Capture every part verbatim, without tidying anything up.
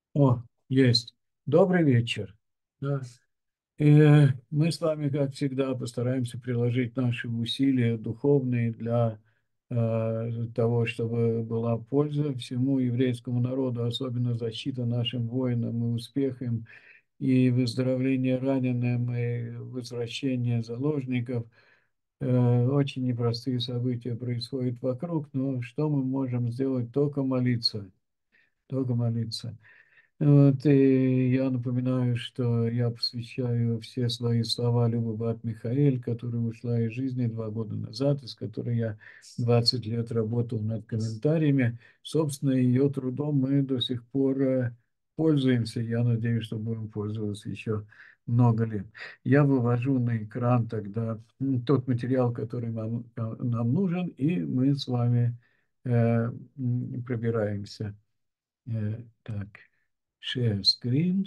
О, есть. Добрый вечер. Да. Э, мы с вами, как всегда, постараемся приложить наши усилия духовные для э, того, чтобы была польза всему еврейскому народу, особенно защита нашим воинам и успех им, и выздоровление раненым, и возвращение заложников. Э, очень непростые события происходят вокруг, но что мы можем сделать? Только молиться. Только молиться. Вот, и я напоминаю, что я посвящаю все свои слова Любы Бат-Михаэль, которая ушла из жизни два года назад, из которой я двадцать лет работал над комментариями. Собственно, ее трудом мы до сих пор э, пользуемся. Я надеюсь, что будем пользоваться еще много лет. Я вывожу на экран тогда м, тот материал, который нам, э, нам нужен, и мы с вами э, м, пробираемся. Э, так. Share screen,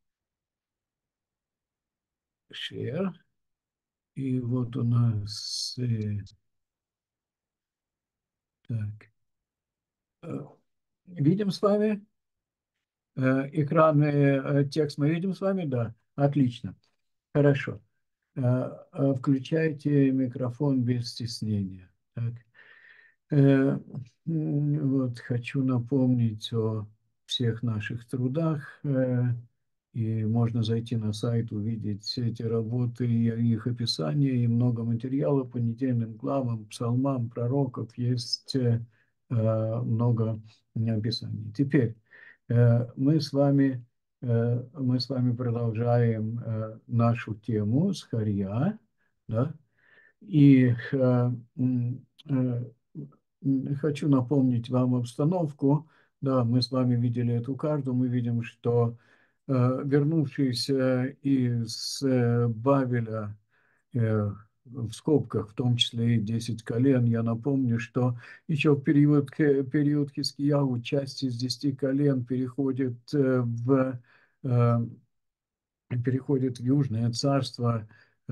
share. И вот у нас, э, так, э, видим с вами э, экран, э, э, текст мы видим с вами, да, отлично, хорошо. Э, э, Включайте микрофон без стеснения. Так. Э, Вот, хочу напомнить о всех наших трудах. э, И можно зайти на сайт, увидеть все эти работы и их описание, и много материала по недельным главам, псалмам, пророков. Есть э, э, много описаний. Теперь э, мы с вами, э, мы с вами продолжаем э, нашу тему с Харья, да, и э, м, э, м, хочу напомнить вам обстановку. Да, мы с вами видели эту карту, мы видим, что э, вернувшись э, из э, Бавеля, э, в скобках, в том числе и десять колен, я напомню, что еще в период, Х- период Хискияу часть из десяти колен переходит э, в э, переходит в Южное царство э,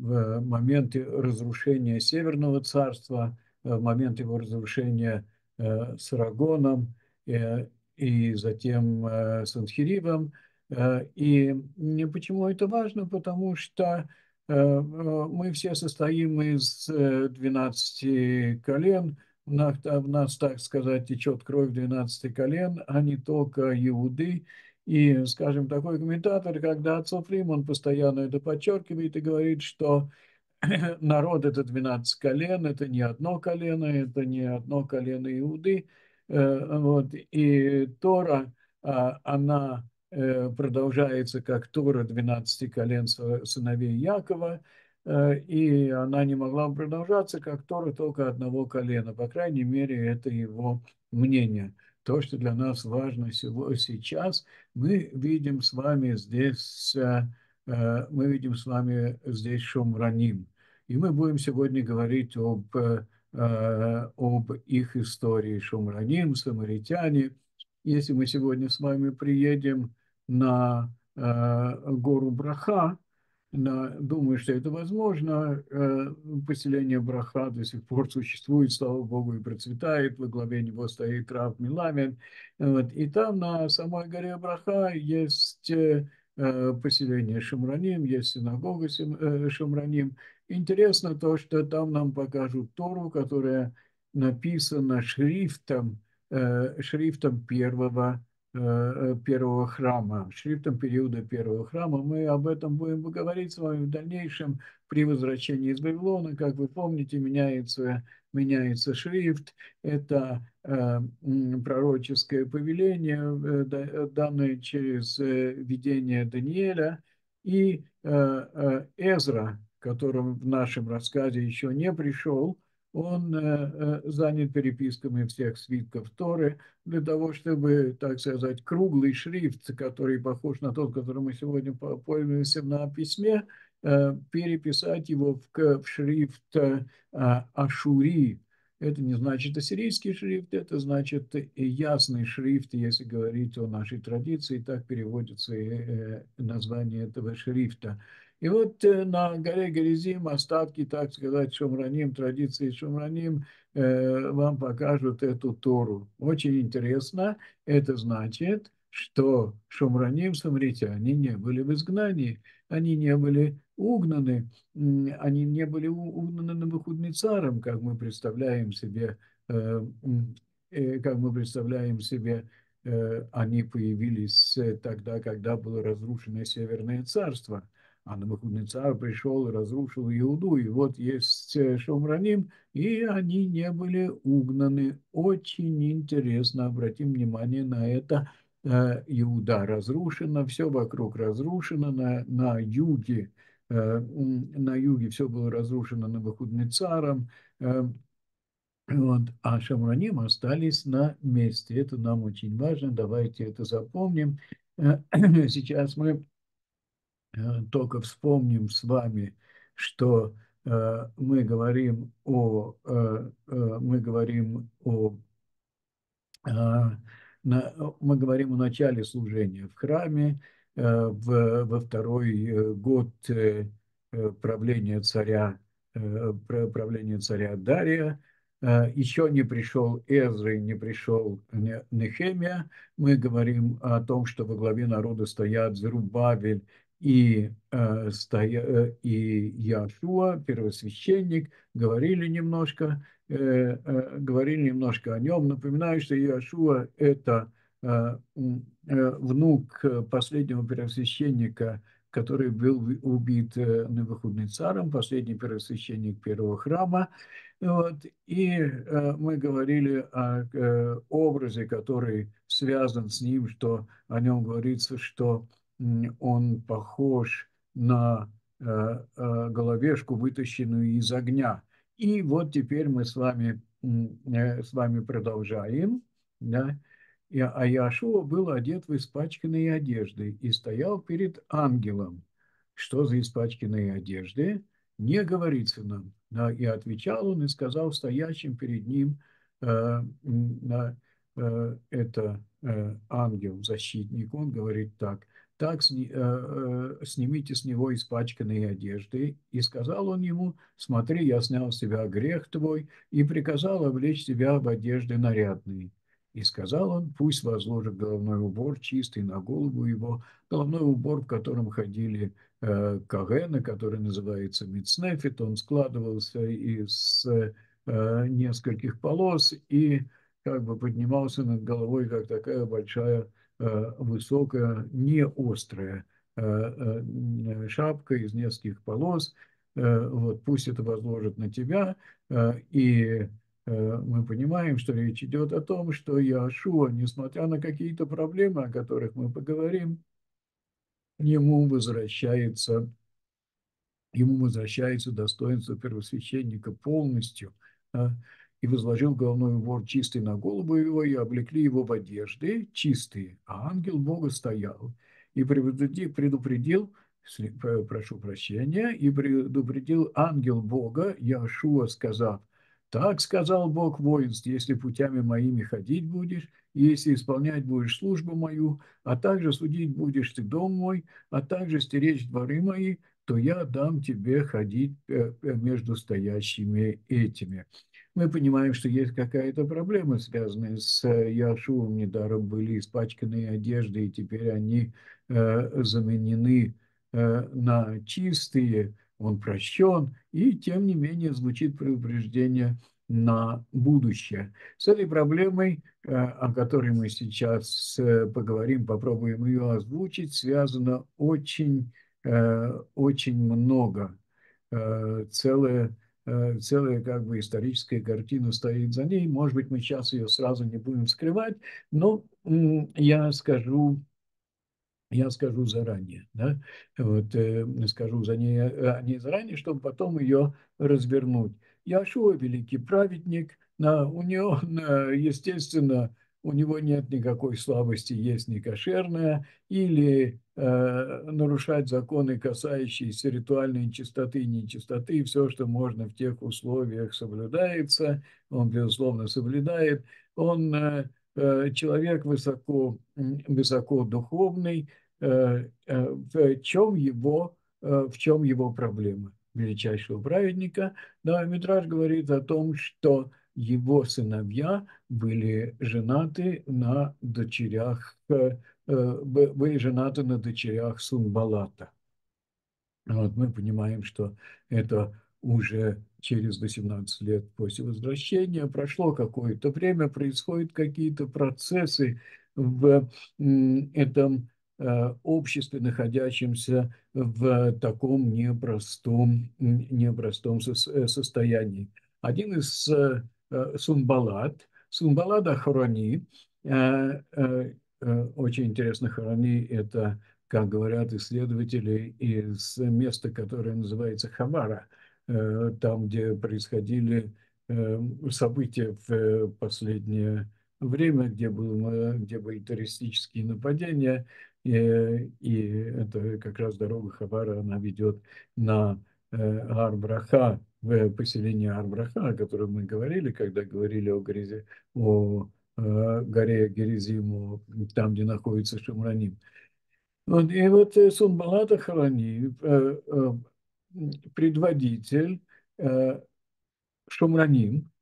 в моменты разрушения Северного царства, э, в момент его разрушения э, с Арагоном э, и затем э, Санхиривом. Э, И почему это важно? Потому что э, э, мы все состоим из э, двенадцати колен, в нас, в нас, так сказать, течет кровь двенадцати колен, а не только Иуды. И, скажем, такой комментатор, когда отцов Рим, он постоянно это подчеркивает и говорит, что народ – это двенадцать колен, это не одно колено, это не одно колено Иуды. Э, Вот. И Тора, а, она э, продолжается как Тора двенадцати колен со- сыновей Якова, э, и она не могла бы продолжаться как Тора только одного колена. По крайней мере, это его мнение. То, что для нас важно сего- сейчас, мы видим с вами здесь, э, э, мы видим с вами здесь Шумраним. И мы будем сегодня говорить об, э, э, об их истории. Шумраним, самаритяне. Если мы сегодня с вами приедем на э, гору Браха, на, думаю, что это возможно. Э, Поселение Браха до сих пор существует, слава Богу, и процветает. Во главе него стоит Рав Миламин. Вот. И там на самой горе Браха есть э, э, поселение Шамраним, есть синагога Сим- э, Шамраним. Интересно то, что там нам покажут Тору, которая написана шрифтом, э, шрифтом первого, э, первого храма, шрифтом периода первого храма. Мы об этом будем говорить с вами в дальнейшем при возвращении из Вавилона. Как вы помните, меняется, меняется шрифт. Это э, м, пророческое повеление, э, да- данное через э, видение Даниэля. И э, э, Эзра, который в нашем рассказе еще не пришел, он э, э, занят переписками всех свитков Торы для того, чтобы, так сказать, круглый шрифт, который похож на тот, который мы сегодня по- пользуемся на письме, э, переписать его в, к- в шрифт э, а, Ашури. Это не значит ассирийский шрифт, это значит и ясный шрифт, если говорить о нашей традиции, так переводится и, э, название этого шрифта. И вот э, на горе Герезим остатки, так сказать, Шумраним, традиции Шумраним, э, вам покажут эту Тору. Очень интересно. Это значит, что шумраним, самаритяне, не были в изгнании, они не были угнаны, они не были угнаны Навуходоносором, как мы представляем себе, э, э, как мы представляем себе, э, они появились тогда, когда было разрушено Северное царство, а Навуходоносор пришел и разрушил Иуду, и вот есть шумраним, и они не были угнаны. Очень интересно, обратим внимание на это. Иуда разрушена, все вокруг разрушено, на, на юге, на юге все было разрушено Навуходоносором, вот, а Шамраним остались на месте. Это нам очень важно, давайте это запомним. Сейчас мы только вспомним с вами, что мы говорим о, мы говорим о а, на- Мы говорим о начале служения в храме, э, в, во второй э, год э, э, правления царя, э, пра- правления царя Дария. Э, Еще не пришел Эзра, и не пришел Не- Нехемия. Мы говорим о том, что во главе народа стоят Зерубавель и, э, стоя, э, и Яшуа, первосвященник. Говорили немножко э, э, говорили немножко о нем. Напоминаю, что Иошуа – это э, м, э, внук последнего первосвященника, который был убит э, Навуходоносором, последний первосвященник первого храма. Вот. И э, мы говорили о э, образе, который связан с ним, что о нем говорится, что м, он похож на э, э, головешку, вытащенную из огня. И вот теперь мы с вами, э, с вами продолжаем. Да? И, а Иошуа был одет в испачканные одежды и стоял перед ангелом. Что за испачканные одежды? Не говорится нам. Да? И отвечал он и сказал стоящим перед ним, э, э, э, это э, ангел, защитник, он говорит так: так сни, э, э, снимите с него испачканные одежды. И сказал он ему: смотри, я снял с тебя грех твой, и приказал облечь тебя в одежды нарядные. И сказал он: пусть возложит головной убор чистый на голову его, головной убор, в котором ходили э, кагены, который называется мицнефит. Он складывался из э, нескольких полос и как бы поднимался над головой, как такая большая э, высокая, не острая э, э, шапка из нескольких полос. Э, Вот, пусть это возложит на тебя. Э, И э, мы понимаем, что речь идет о том, что Иошуа, несмотря на какие-то проблемы, о которых мы поговорим, ему возвращается ему возвращается достоинство первосвященника полностью, а, и возложил головной убор чистый на голову его, и облекли его в одежды чистые, а ангел Бога стоял и предупредил, предупредил прошу прощения, и предупредил ангел Бога Яшуа, сказав: так сказал Бог воинств, если путями моими ходить будешь, и если исполнять будешь службу мою, а также судить будешь ты дом мой, а также стеречь дворы мои, то я дам тебе ходить э, э, между стоящими этими. Мы понимаем, что есть какая-то проблема, связанная с Яшуом. Недаром были испачканные одежды, и теперь они э, заменены э, на чистые. Он прощен, и тем не менее звучит предупреждение на будущее. С этой проблемой, э, о которой мы сейчас э, поговорим, попробуем ее озвучить, связано очень э, очень много. Э, целая, э, целая как бы историческая картина стоит за ней. Может быть, мы сейчас ее сразу не будем скрывать, но м, я скажу я скажу заранее, да, вот, э, скажу за ней, э, о ней заранее, чтобы потом ее развернуть. Яшуа великий праведник, на, у него, на, естественно, у него нет никакой слабости есть некошерная или э, нарушать законы, касающиеся ритуальной чистоты и нечистоты, все, что можно в тех условиях, соблюдается, он, безусловно, соблюдает. Он э, э, человек высоко, высоко духовный. Э, э, в чем его, э, в чем его проблема величайшего праведника. Да, Мидраш говорит о том, что его сыновья были женаты на дочерях, э, э, были женаты на дочерях Сунбалата. Вот мы понимаем, что это уже через восемнадцать лет после возвращения прошло какое-то время, происходят какие-то процессы в этом э, обществе, находящемся в таком непростом, непростом э, состоянии. Один из э, э, Сунбалат, Сунбалат Ахрони, э, э, очень интересно, Хорони – это, как говорят исследователи, из места, которое называется Хамара, э, там, где происходили э, события в последнее время, где, был, э, где были террористические нападения, и, и это как раз дорога Хамара, она ведет на э, Ар-Браха, в поселение Ар-Браха, о котором мы говорили, когда говорили о, Гризе, о э, горе Герезиму, там, где находится Шамраним. Вот, и вот э, Сунбалат Ахарани, э, э, предводитель э, Шумраним,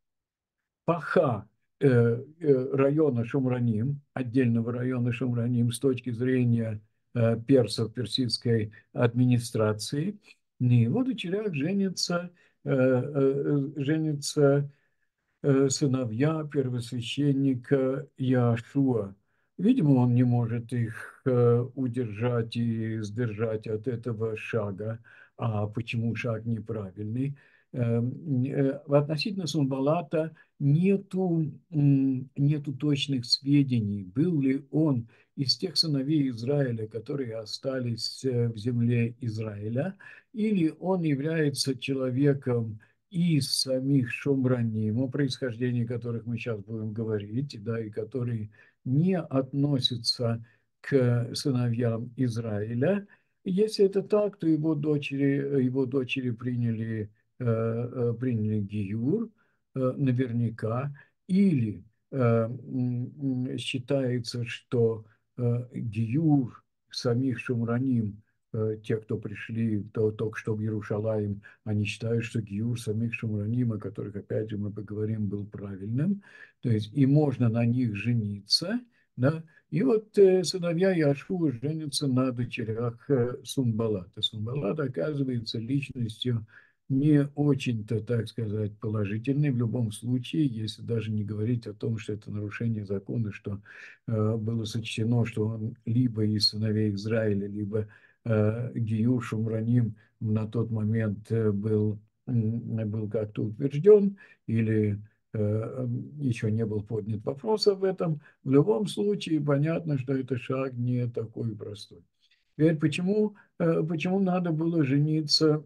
паха э, э, района Шумраним, отдельного района Шумраним с точки зрения э, персов, персидской администрации, на его дочерях женится, э, э, женится э, сыновья первосвященника Яшуа. Видимо, он не может их э, удержать и сдержать от этого шага. А почему шаг неправильный? Э, э, Относительно Сунбалата нету, нету точных сведений, был ли он из тех сыновей Израиля, которые остались э, в земле Израиля, или он является человеком из самих Шумраним, о происхождении которых мы сейчас будем говорить, да, и которые не относятся к сыновьям Израиля. Если это так, то его дочери, его дочери приняли, э, э, приняли гиюр, э, наверняка, или э, считается, что э, гиюр самих Шумраним, э, те, кто пришли то, только что в Иерушалаим, они считают, что гиюр самих Шумраним, о которых, опять же, мы поговорим, был правильным. То есть и можно на них жениться. Да? И вот э, сыновья Яшуа женятся на дочерях э, Сунбалата. Сунбалат оказывается личностью не очень-то, так сказать, положительной в любом случае, если даже не говорить о том, что это нарушение закона, что э, было сочтено, что он либо из сыновей Израиля, либо э, Гиюр Шумраним на тот момент э, был, был как-то утвержден, или э, еще не был поднят вопрос об этом. В любом случае понятно, что это шаг не такой простой. Теперь почему, э, почему надо было жениться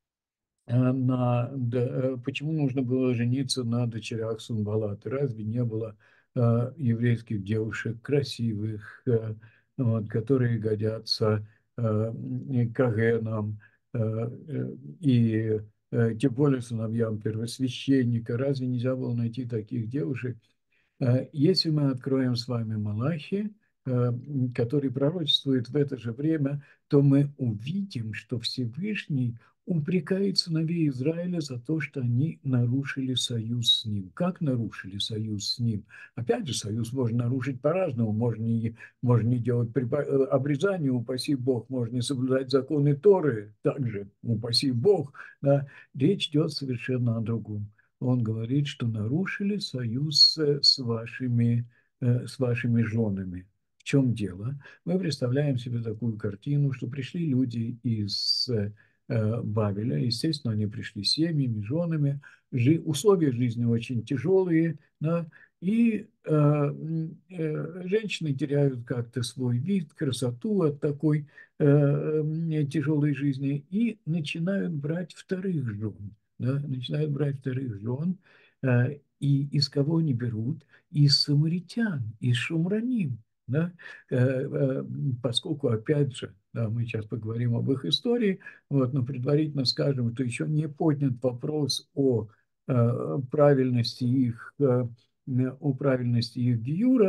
на, да, почему нужно было жениться на дочерях Сунбалата? Разве не было э, еврейских девушек красивых, э, вот, которые годятся э, кагенам э, э, и э, тем более сыновьям первосвященника? Разве нельзя было найти таких девушек? Э, Если мы откроем с вами Малахи, э, который пророчествует в это же время, то мы увидим, что Всевышний упрекает сыновей Израиля за то, что они нарушили союз с ним. Как нарушили союз с ним? Опять же, союз можно нарушить по-разному. Можно не, можно не делать обрезание, упаси Бог, можно не соблюдать законы Торы, также, упаси Бог. Да? Речь идет совершенно о другом. Он говорит, что нарушили союз с вашими, э, с вашими женами. В чем дело? Мы представляем себе такую картину, что пришли люди из э, Бавеля, естественно, они пришли семьями, женами, жи, условия жизни очень тяжелые, да, и э, э, женщины теряют как-то свой вид, красоту от такой э, тяжелой жизни и начинают брать вторых жен. Да, начинают брать вторых жен, э, и из кого они берут? Из самаритян, из шумраним. Да? Э, э, поскольку, опять же, да, мы сейчас поговорим об их истории, вот, но предварительно скажем, что еще не поднят вопрос о э, правильности их, э, о правильности их гиюра,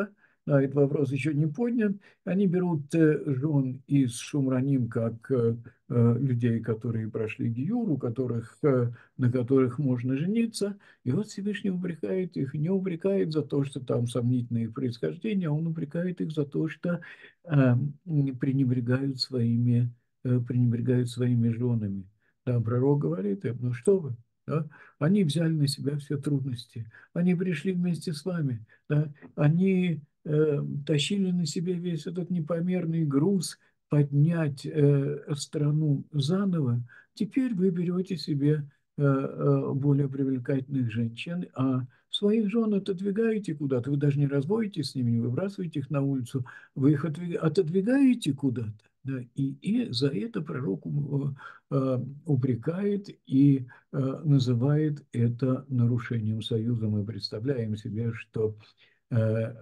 да, этот вопрос еще не поднят. Они берут э, жен из Шумраним как э, э, людей, которые прошли гиюр, у которых, э, на которых можно жениться. И вот Всевышний упрекает их, не упрекает за то, что там сомнительное их происхождение, а он упрекает их за то, что э, пренебрегают своими, э, пренебрегают своими женами. Да, пророк говорит им, ну что вы, да? Они взяли на себя все трудности, они пришли вместе с вами, да? Они э, тащили на себе весь этот непомерный груз поднять э, страну заново. Теперь вы берете себе э, э, более привлекательных женщин, а своих жен отодвигаете куда-то, вы даже не разводитесь с ними, не выбрасываете их на улицу, вы их отодвигаете куда-то. Да, и, и за это пророк э, э, упрекает и э, называет это нарушением союза. Мы представляем себе, что э,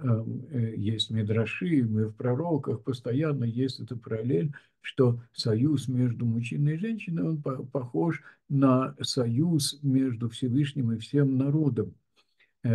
э, есть мидраши, мы в пророках постоянно есть эта параллель, что союз между мужчиной и женщиной, он по похож на союз между Всевышним и всем народом. Э,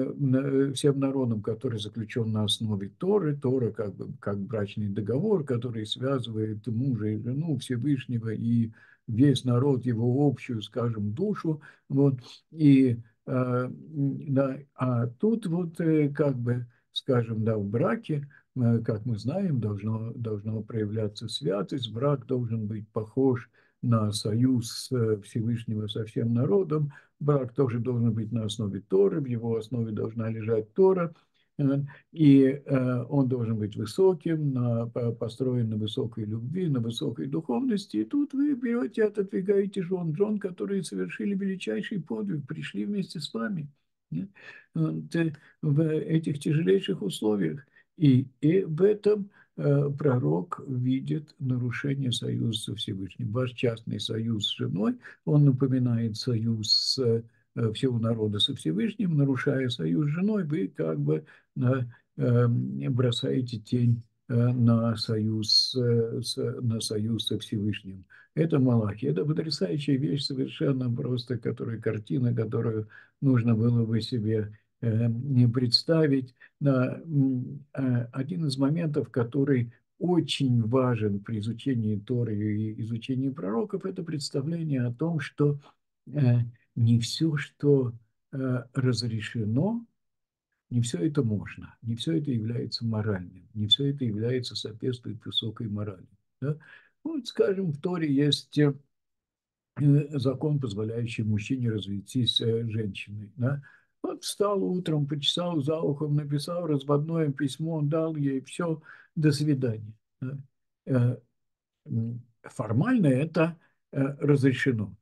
э, всем народом, который заключен на основе Торы. Тора как бы как брачный договор, который связывает мужа и жену Всевышнего и весь народ, его общую, скажем, душу. Вот. И, э, да, а тут вот э, как бы, скажем, да, в браке, э, как мы знаем, должно, должно проявляться святость. Брак должен быть похож на союз э, Всевышнего со всем народом. Брак тоже должен быть на основе Торы, в его основе должна лежать Тора, э, и э, он должен быть высоким, на, построен на высокой любви, на высокой духовности. И тут вы берете, отодвигаете жен, жен, которые совершили величайший подвиг, пришли вместе с вами. Нет? Вот, э, в этих тяжелейших условиях. И, и в этом э, пророк видит нарушение союза со Всевышним. Ваш частный союз с женой, он напоминает союз с, э, всего народа со Всевышним. Нарушая союз с женой, вы как бы э, э, бросаете тень э, на союз, э, с, на союз со Всевышним. Это Малахи. Это потрясающая вещь совершенно просто, которая картина, которую нужно было бы себе э, не представить. Да, э, один из моментов, который очень важен при изучении Торы и изучении пророков, это представление о том, что э, не все, что э, разрешено, не все это можно, не все это является моральным, не все это является соответствует высокой морали. Да? Вот, скажем, в Торе есть э, закон, позволяющий мужчине развестись с э, женщиной. Да? Вот встал утром, почесал за ухом, написал разводное письмо, дал ей все, до свидания. Да? Э, Формально это э, разрешено.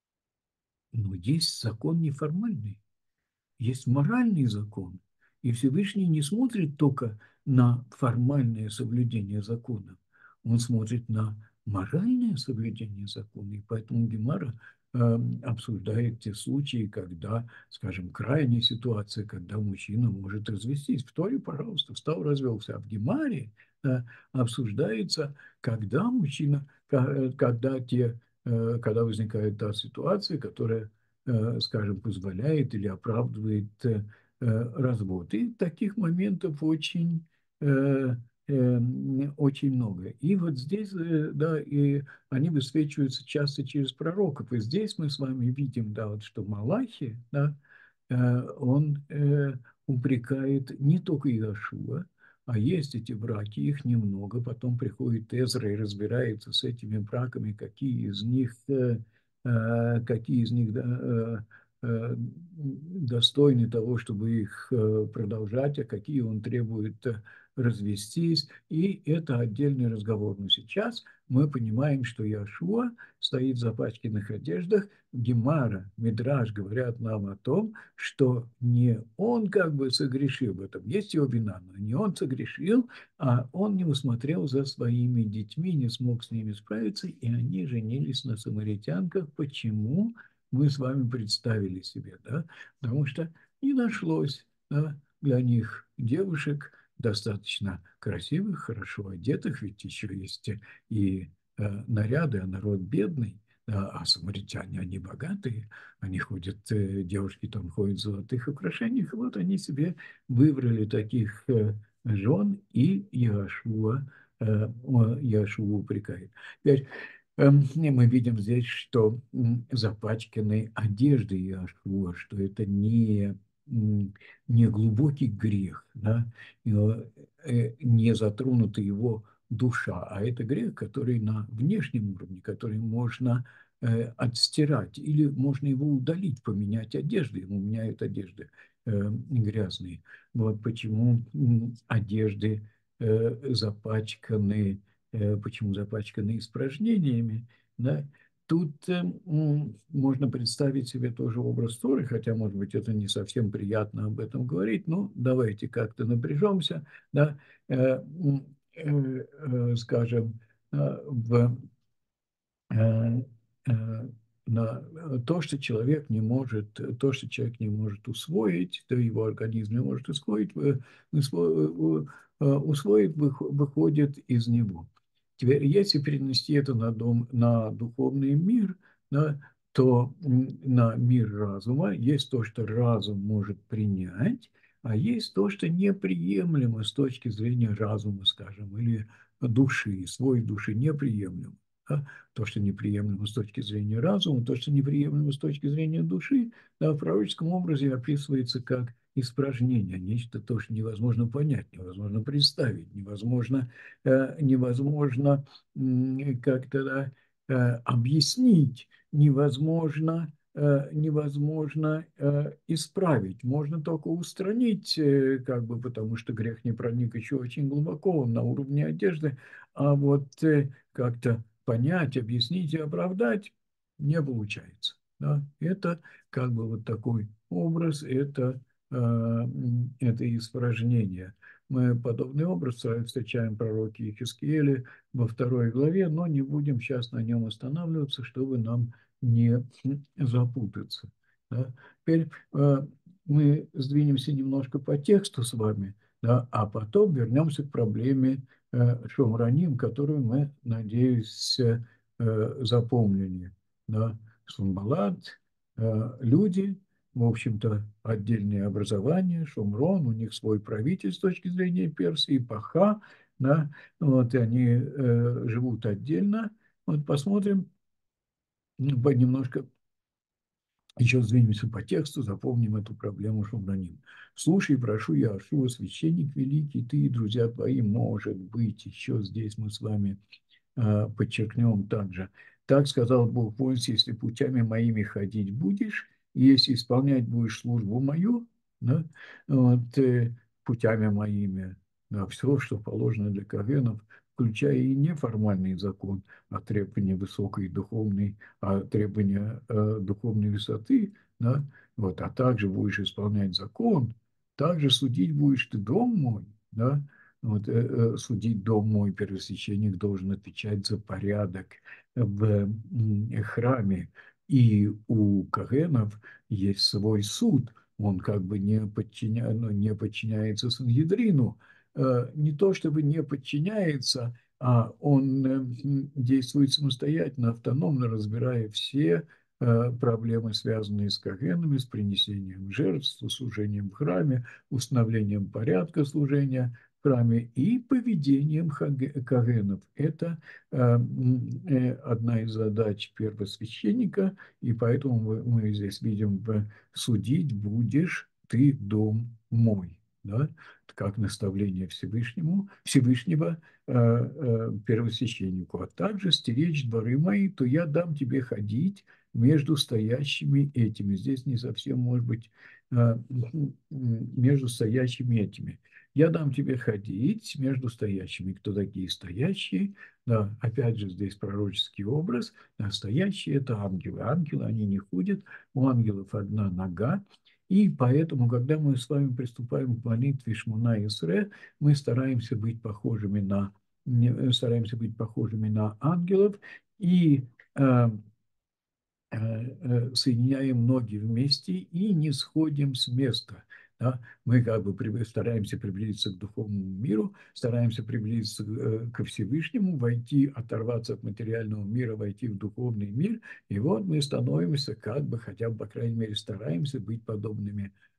Но есть закон неформальный, есть моральный закон. И Всевышний не смотрит только на формальное соблюдение закона, он смотрит на моральное соблюдение закона. И поэтому Гемара э, обсуждает те случаи, когда, скажем, крайняя ситуация, когда мужчина может развестись. В Торе, пожалуйста, встал, развелся. А в Гемаре э, обсуждается, когда мужчина, когда, те, э, когда возникает та ситуация, которая, э, скажем, позволяет или оправдывает э, развод. И таких моментов очень, э, э, очень много. И вот здесь, э, да, и они высвечиваются часто через пророков. И здесь мы с вами видим, да, вот, что Малахи, да, э, он э, упрекает не только Иошуа, а есть эти браки, их немного. Потом приходит Эзра и разбирается с этими браками, какие из них, э, э, какие из них, да, э, э, достойны того, чтобы их э, продолжать, а какие он требует э, развестись. И это отдельный разговор. Но сейчас мы понимаем, что Иошуа стоит в запачканных одеждах. Гемара, Мидраш говорят нам о том, что не он как бы согрешил в этом. Есть его вина, но не он согрешил, а он не усмотрел за своими детьми, не смог с ними справиться, и они женились на самаритянках. Почему? Мы с вами представили себе, да? Потому что не нашлось, да, для них девушек достаточно красивых, хорошо одетых, ведь еще есть и э, наряды, а народ бедный, да, а самаритяне, они богатые, они ходят, э, девушки там ходят в золотых украшениях, и вот они себе выбрали таких э, жен, и Иошуа, э, Иошуа упрекает. Теперь эм, мы видим здесь, что м, запачканы одежды Иошуа, что это не, м, не глубокий грех, да, э, э, не затронута его душа, а это грех, который на внешнем уровне, который можно э, отстирать, или можно его удалить, поменять одежды, ему меняют одежды э, грязные. Вот почему м, одежды э, запачканы, э, почему запачканы испражнениями, да? Тут э, м, можно представить себе тоже образ Торы, хотя, может быть, это не совсем приятно об этом говорить, но давайте как-то напряжемся, да? Э, м, э, э, скажем, э, в э, э, на то, что человек не может, то, что человек не может усвоить, то его организм не может усвоить, э, усво- э, усвоить вых- выходит из него. Теперь, если перенести это на, дом, на духовный мир, да, то м, на мир разума есть то, что разум может принять, а есть то, что неприемлемо с точки зрения разума, скажем, или души, свой души неприемлем. Да. То, что неприемлемо с точки зрения разума, то, что неприемлемо с точки зрения души, да, в пророческом образе описывается как испражнение, нечто то, что невозможно понять, невозможно представить, невозможно, э, невозможно м, как-то да, э, объяснить, невозможно, э, невозможно э, исправить. Можно только устранить, э, как бы, потому что грех не проник еще очень глубоко, он на уровне одежды, а вот э, как-то понять, объяснить и оправдать не получается. Да? Это как бы вот такой образ, это, э, м, это испражнение. Мы подобный образ встречаем в пророке Иезекииле во второй главе, но не будем сейчас на нем останавливаться, чтобы нам не запутаться. Да? Теперь э, мы сдвинемся немножко по тексту с вами, да, а потом вернемся к проблеме э, Шомраним, которую мы, надеюсь, э, запомнили. Да. Санбалат, э, люди, в общем-то, отдельное образование, Шумрон, у них свой правитель с точки зрения Персии, Паха, да, вот, и они э, живут отдельно. Вот посмотрим, ну, по- немножко еще сдвинемся по тексту, запомним эту проблему Шумраним. Слушай, прошу я, Иошуа, священник великий, ты и друзья твои, может быть, еще здесь мы с вами э, подчеркнем также. Так сказал Бог Моисею, если путями моими ходить будешь, и если исполнять будешь службу мою, да, вот, э, путями моими, да, все, что положено для коэнов, включая и неформальный закон, а требования высокой духовной, а требования э, духовной высоты, да, вот, а также будешь исполнять закон, также судить будешь ты дом мой, да, вот, э, э, судить дом мой, первосвященник должен отвечать за порядок в м, храме. И у каганов есть свой суд. Он как бы не, подчиня... ну, не подчиняется Сангедрину. Э, Не то чтобы не подчиняется, а он э, м, действует самостоятельно, автономно, разбирая все э, проблемы, связанные с каганами, с принесением жертв, с служением в храме, установлением порядка служения в храме и поведением каганов. Это э, э, одна из задач первосвященника, и поэтому мы, мы здесь видим в «судить будешь ты дом мой». Да? Как наставление Всевышнему, Всевышнего э, э, первосвященнику, а также стеречь дворы мои, то я дам тебе ходить между стоящими этими. Здесь не совсем, может быть, э, между стоящими этими. Я дам тебе ходить между стоящими. Кто такие стоящие? Да, опять же, здесь пророческий образ. Да, стоящие – это ангелы. Ангелы, они не ходят. У ангелов одна нога. И поэтому, когда мы с вами приступаем к молитве Шмона Исре, мы стараемся быть похожими на, стараемся быть похожими на ангелов и э, э, э, соединяем ноги вместе и не сходим с места. Да? Мы как бы стараемся приблизиться к духовному миру, стараемся приблизиться э, ко Всевышнему, войти, оторваться от материального мира, войти в духовный мир, и вот мы становимся как бы, хотя бы, по крайней мере, стараемся быть подобными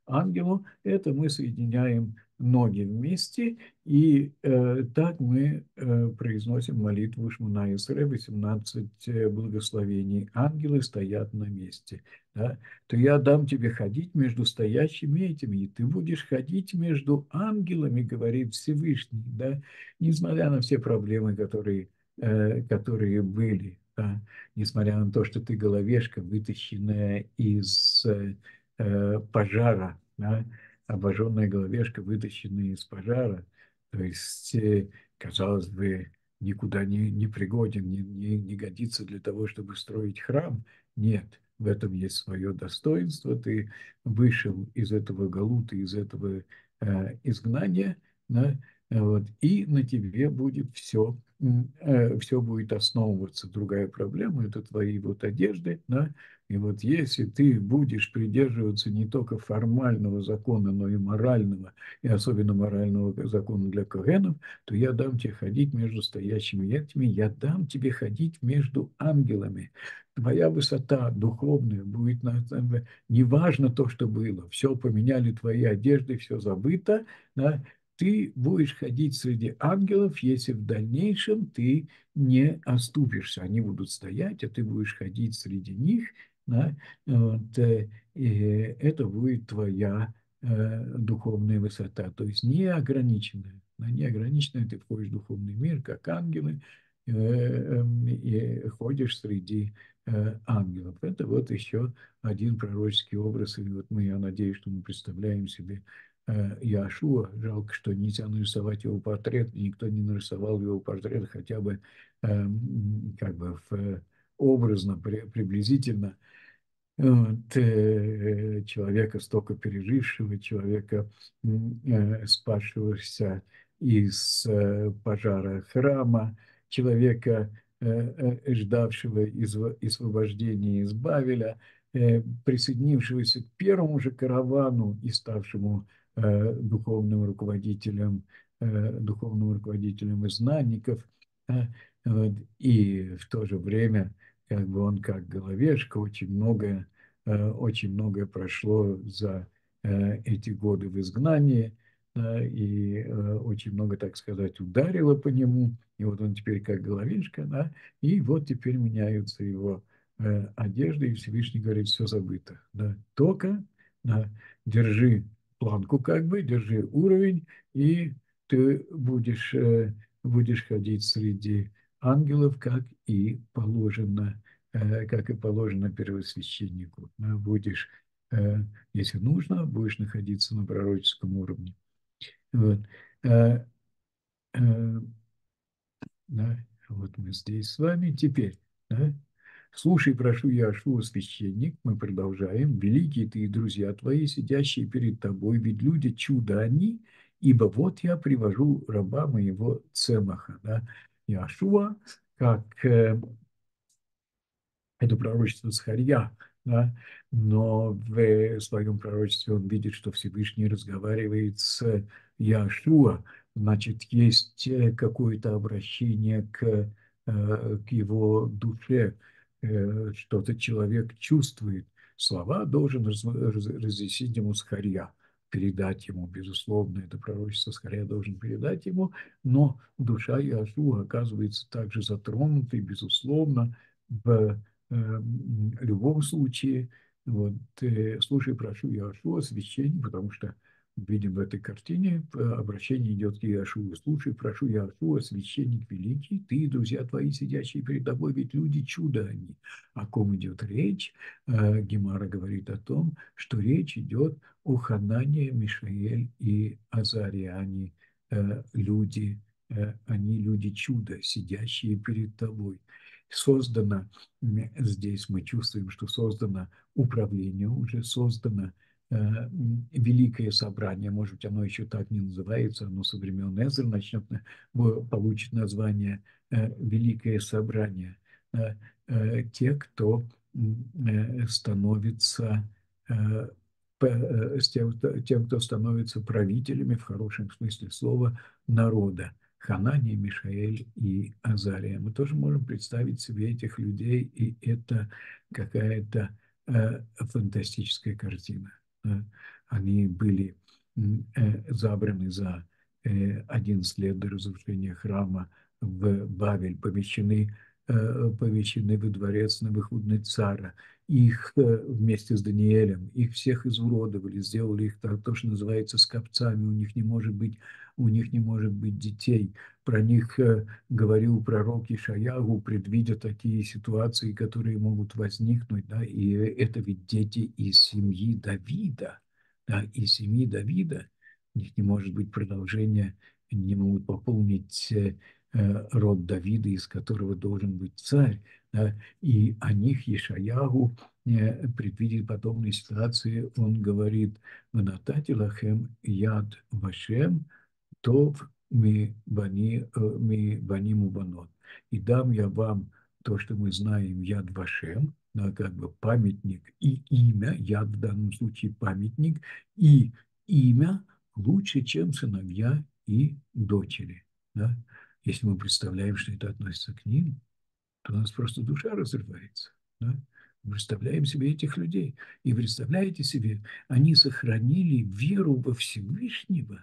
ангелу, это мы соединяем ноги вместе, и э, так мы э, произносим молитву Шмона Исре, восемнадцать э, благословений. Ангелы стоят на месте. Да? То я дам тебе ходить между стоящими этими, и ты будешь ходить между ангелами, говорит Всевышний, да? Несмотря на все проблемы, которые, э, которые были. Да? Несмотря на то, что ты головешка, вытащенная из э, э, пожара, да? Обожженная головешка, вытащенная из пожара, то есть, э, казалось бы, никуда не, не пригоден, не, не, не годится для того, чтобы строить храм. Нет, в этом есть свое достоинство. Ты вышел из этого галута, из этого э, изгнания, да? Вот, и на тебе будет все, э, все будет основываться. Другая проблема – это твои вот одежды, да? И вот если ты будешь придерживаться не только формального закона, но и морального, и особенно морального закона для коэнов, то я дам тебе ходить между стоящими этими, я дам тебе ходить между ангелами. Твоя высота духовная будет, неважно то, что было, все поменяли твои одежды, все забыто, да? Ты будешь ходить среди ангелов, если в дальнейшем ты не оступишься. Они будут стоять, а ты будешь ходить среди них, да? Вот, э, и это будет твоя э, духовная высота, то есть неограниченная. На неограниченная ты входишь в духовный мир, как ангелы, э, э, и ходишь среди э, ангелов. Это вот еще один пророческий образ, и вот мы, я надеюсь, что мы представляем себе э, Иошуа. Жалко, что нельзя нарисовать его портрет, никто не нарисовал его портрет хотя бы э, как бы в, образно, приблизительно. Вот, э, человека, столько пережившего, человека, э, спасшегося из э, пожара храма, человека, э, э, ждавшего изв- освобождения из Бавеля, э, присоединившегося к первому же каравану и ставшему э, духовным руководителем, э, духовным руководителем изгнанников, да, вот, и в то же время как бы он как головешка, очень многое, э, очень многое прошло за э, эти годы в изгнании, да, и э, очень много, так сказать, ударило по нему, и вот он теперь как головешка, да, и вот теперь меняются его э, одежды, и Всевышний говорит, все забыто, да, только, да, держи планку как бы, держи уровень, и ты будешь, э, будешь ходить среди ангелов, как и положено, э, как и положено первосвященнику. Э, Будешь, э, если нужно, будешь находиться на пророческом уровне. Вот. Э, э, Да, вот мы здесь с вами. Теперь, да, слушай, прошу Иошуа, священник, мы продолжаем. Великие ты и друзья твои, сидящие перед тобой, ведь люди чудо они, ибо вот я привожу раба моего Цемаха. Да? Иошуа, как э, это пророчество Захарья, да? Но в своем пророчестве он видит, что Всевышний разговаривает с Яшуа, значит, есть э, какое-то обращение к, э, к его душе, э, что-то человек чувствует. Слова должен раз, раз, разъяснить ему Захарья, передать ему, безусловно, это пророчество Захарья должен передать ему, но душа Яшуа оказывается также затронутой, безусловно, в в любом случае, вот, э, слушай, прошу Иошуа, священник, потому что видим в этой картине, обращение идет к Иошуа. Слушай, прошу Иошуа, священник великий, ты и друзья твои, сидящие перед тобой, ведь люди чудо они. О ком идет речь? Э, Гемара говорит о том, что речь идет о Ханане, Мишаэль и Азария. Они э, люди, э, они люди чудо, сидящие перед тобой. Создано здесь мы чувствуем, что создано управление, уже создано э, великое собрание, может быть, оно еще так не называется, оно со времен Эзра начнет, получит название э, Великое собрание. Э, э, те, кто э, становится э, с тем, тем, кто становится правителями, в хорошем смысле слова, народа. Ханания, Мишаэль и Азария. Мы тоже можем представить себе этих людей, и это какая-то э, фантастическая картина. Э, Они были э, забраны за э, одиннадцать лет до разрушения храма в Бавель, помещены, э, помещены во дворец Навуходоносора. Их э, вместе с Даниэлем, их всех изуродовали, сделали их то, то, что называется скопцами. У них не может быть, у них не может быть детей. Про них э, говорил пророк Ишаяху, предвидя такие ситуации, которые могут возникнуть. Да? И это ведь дети из семьи Давида. Да? Из семьи Давида. У них не может быть продолжения, они не могут пополнить э, род Давида, из которого должен быть царь. Да? И о них Ешаяху э, предвидит подобные ситуации. Он говорит: «Ванатати лахем яд вашем, тов ми бани, э, ми баним убанот». И дам я вам то, что мы знаем, яд вашем, да, как бы памятник и имя, яд в данном случае памятник, и имя лучше, чем сыновья и дочери. Да? Если мы представляем, что это относится к ним, то у нас просто душа разрывается. Да? Мы представляем себе этих людей. И представляете себе, они сохранили веру во Всевышнего,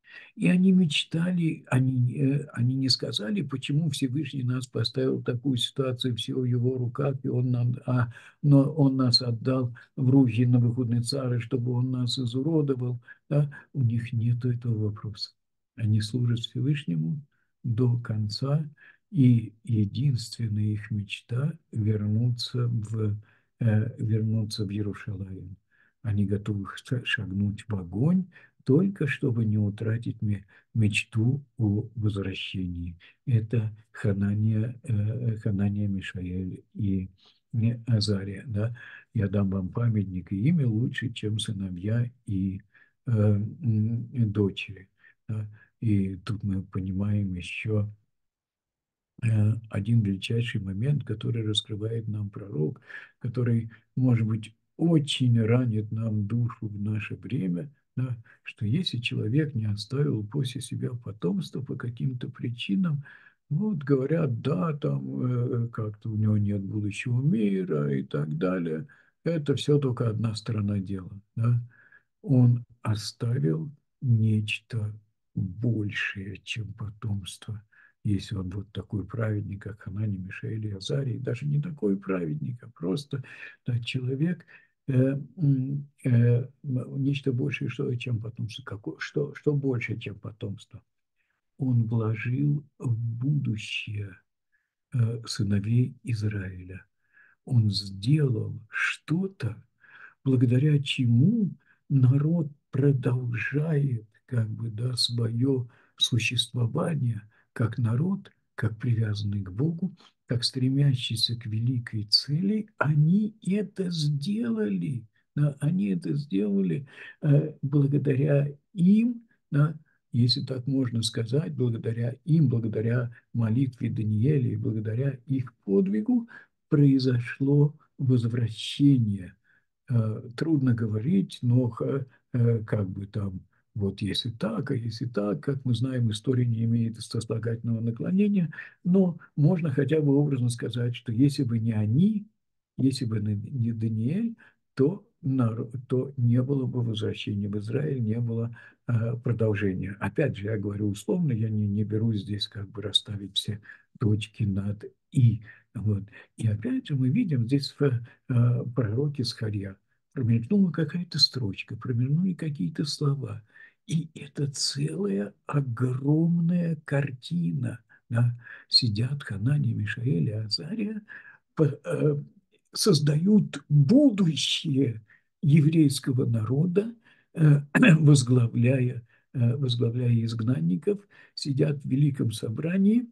и они мечтали, они, э, они не сказали, почему Всевышний нас поставил в такую ситуацию, все в его руках, и он нам, а, но он нас отдал в руки Навуходоносора, чтобы он нас изуродовал. Да? У них нет этого вопроса. Они служат Всевышнему до конца, и единственная их мечта вернуться в, э, вернуться в Иерусалим. Они готовы шагнуть в огонь, только чтобы не утратить мечту о возвращении. Это Ханания, э, Ханания, Мишаэль и Азария. Да? Я дам вам памятник и имя лучше, чем сыновья и э, дочери. Да? И тут мы понимаем еще один величайший момент, который раскрывает нам пророк, который, может быть, очень ранит нам душу в наше время, да, что если человек не оставил после себя потомство по каким-то причинам, вот говорят, да, там э, как-то у него нет будущего мира и так далее, это все только одна сторона дела. Да? Он оставил нечто большее, чем потомство. Если он вот такой праведник, как Ханани, Мишаэль и Азарий, даже не такой праведник, а просто да, человек, э, э, нечто большее, что, чем потомство. Какое, что, что больше, чем потомство? Он вложил в будущее э, сыновей Израиля. Он сделал что-то, благодаря чему народ продолжает как бы, да, свое существование как народ, как привязанный к Богу, как стремящийся к великой цели. Они это сделали. Да, они это сделали э, благодаря им, да, если так можно сказать, благодаря им, благодаря молитве Даниэля и благодаря их подвигу произошло возвращение. Трудно говорить, но как бы там, вот если так, а если так, как мы знаем, история не имеет сослагательного наклонения, но можно хотя бы образно сказать, что если бы не они, если бы не Даниэль, то, то не было бы возвращения в Израиль, не было продолжения. Опять же, я говорю условно, я не, не берусь здесь как бы расставить все точки над «и». Вот. И опять же мы видим здесь в э, пророке Схарья промелькнула какая-то строчка, промелькнули какие-то слова. И это целая огромная картина. Да? Сидят Ханани, Мишаэль и Азария, э, создают будущее еврейского народа, э, возглавляя, э, возглавляя изгнанников, сидят в великом собрании,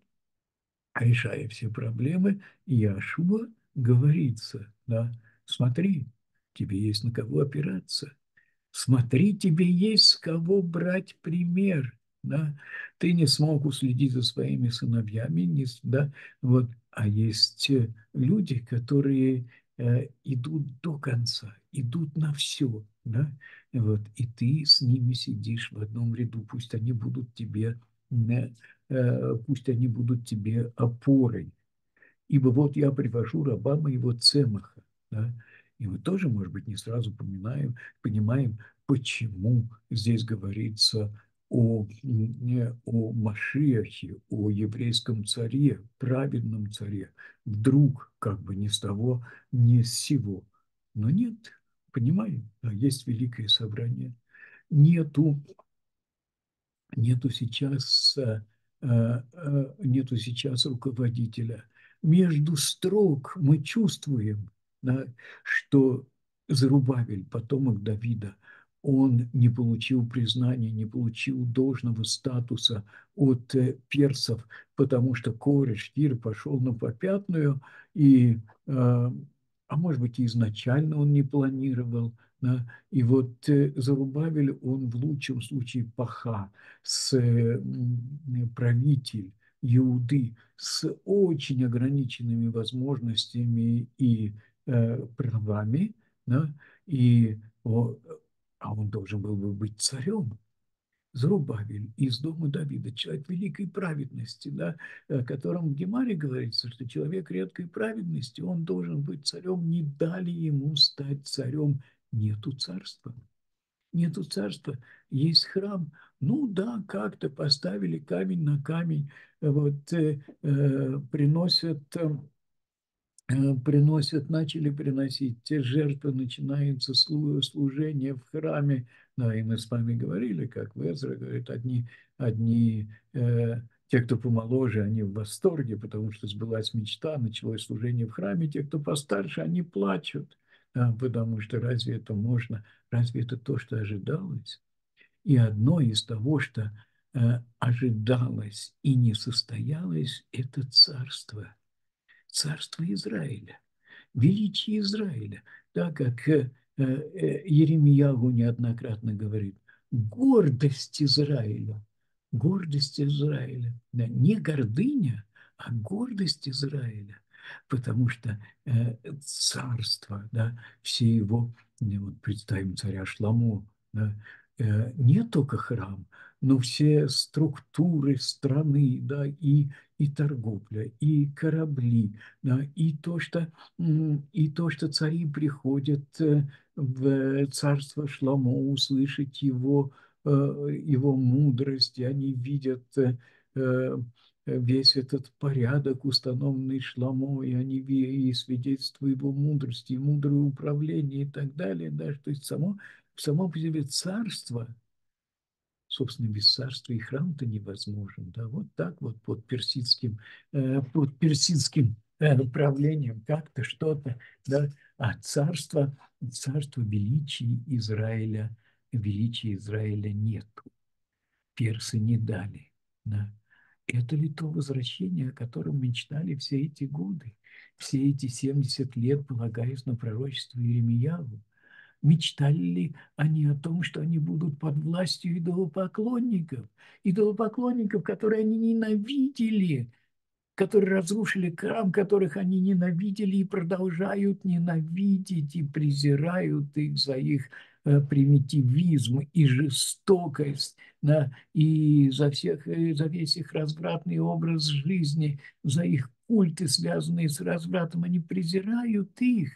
решая все проблемы, и Иошуа говорится, да, смотри, тебе есть на кого опираться, смотри, тебе есть с кого брать пример, да, ты не смог уследить за своими сыновьями, не, да, вот, а есть люди, которые э, идут до конца, идут на все, да, вот, и ты с ними сидишь в одном ряду, пусть они будут тебе э, Э, пусть они будут тебе опорой. Ибо вот я привожу раба моего Цемаха. Да? И мы тоже, может быть, не сразу понимаем, понимаем, почему здесь говорится о, о Машиахе, о еврейском царе, праведном царе, вдруг как бы ни с того, ни с сего. Но нет, понимаем, есть великое собрание. Нету нету сейчас, э, э, нету сейчас руководителя. Между строк мы чувствуем, да, что Зарубавель, потомок Давида, он не получил признания, не получил должного статуса от э, персов, потому что Кореш, Кир пошел на попятную, и, э, а может быть, и изначально он не планировал, да, и вот э, Зарубавель, он в лучшем случае паха, с правитель Иуды с очень ограниченными возможностями и э, правами, да, и, о, а он должен был бы быть царем. Зарубавель из дома Давида, человек великой праведности, да, о котором в Гемаре говорится, что человек редкой праведности, он должен быть царем, не дали ему стать царем, нету царства. Нету царства, есть храм. Ну да, как-то поставили камень на камень, вот, э, э, приносят, э, приносят, начали приносить те жертвы, начинается служение в храме. Да, и мы с вами говорили, как Везра говорит, одни, одни э, те, кто помоложе, они в восторге, потому что сбылась мечта, началось служение в храме. Те, кто постарше, они плачут, да, потому что разве это можно, разве это то, что ожидалось? И одно из того, что э, ожидалось и не состоялось, это царство, царство Израиля, величие Израиля. Так как э, э, Еремиягу неоднократно говорит, гордость Израиля, гордость Израиля, да, не гордыня, а гордость Израиля, потому что э, царство, да, все его, вот представим царя Шламо, да, э, не только храм, но все структуры страны, да, и, и торговля, и корабли, да, и то, что и то, что цари приходят э, в царство Шламо услышать его, э, его мудрость, и они видят э, э, весь этот порядок, установленный Шламо, и они ви- и свидетельство его мудрости, и мудрое управление и так далее. Да, то есть само, само по себе царство, собственно, без царства и храм-то невозможен. Да? Вот так вот под персидским, э, под персидским э, правлением как-то что-то. Да? А царство, царство величия Израиля, величия Израиля нету. Персы не дали. Да? Это ли то возвращение, о котором мечтали все эти годы, все эти семьдесят лет, полагаясь на пророчество Иеремияву? Мечтали ли они о том, что они будут под властью идолопоклонников, идолопоклонников, которые они ненавидели, которые разрушили храм, которых они ненавидели и продолжают ненавидеть и презирают их за их э, примитивизм и жестокость, да, и за, всех, э, за весь их развратный образ жизни, за их культы, связанные с развратом, они презирают их.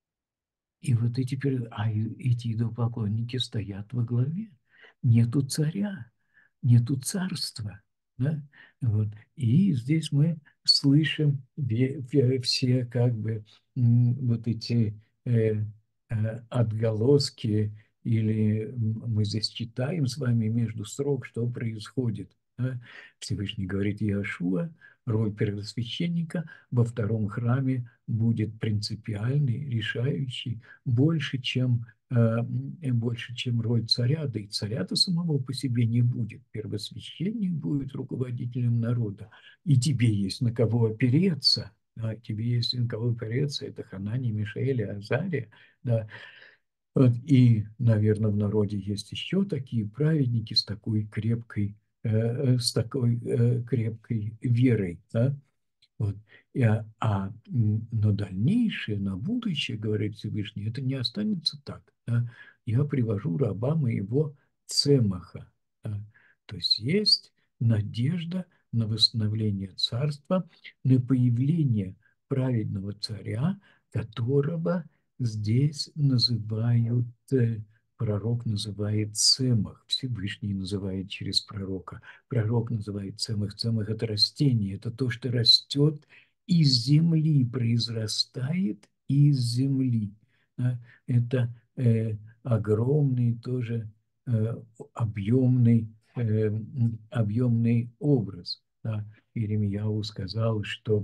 И вот эти, а эти идолопоклонники стоят во главе. Нету царя, нету царства. Да? Вот. И здесь мы слышим все как бы вот эти э, э, отголоски, или мы здесь читаем с вами между строк, что происходит. Да? Всевышний говорит Иошуа, роль первосвященника во втором храме будет принципиальной, решающей, больше, чем, э, больше, чем роль царя, да и царя-то самого по себе не будет. Первосвященник будет руководителем народа, и тебе есть на кого опереться, да, тебе есть на кого опереться, это Ханани, Мишаэль и Азария, да. Вот, и, наверное, в народе есть еще такие праведники с такой крепкой, э, с такой э, крепкой верой, да. Вот. И, а, а, но дальнейшее, на будущее, говорит Всевышний, это не останется так. Да? Я привожу раба моего Цемаха. Да? То есть есть надежда на восстановление царства, на появление праведного царя, которого здесь называют э, пророк называет цемах, Всевышний называет через пророка. Пророк называет цемах. Цемах – это растение, это то, что растет из земли, произрастает из земли. Да? Это э, огромный тоже э, объемный, э, объемный образ. Да? Иеремияу сказал, что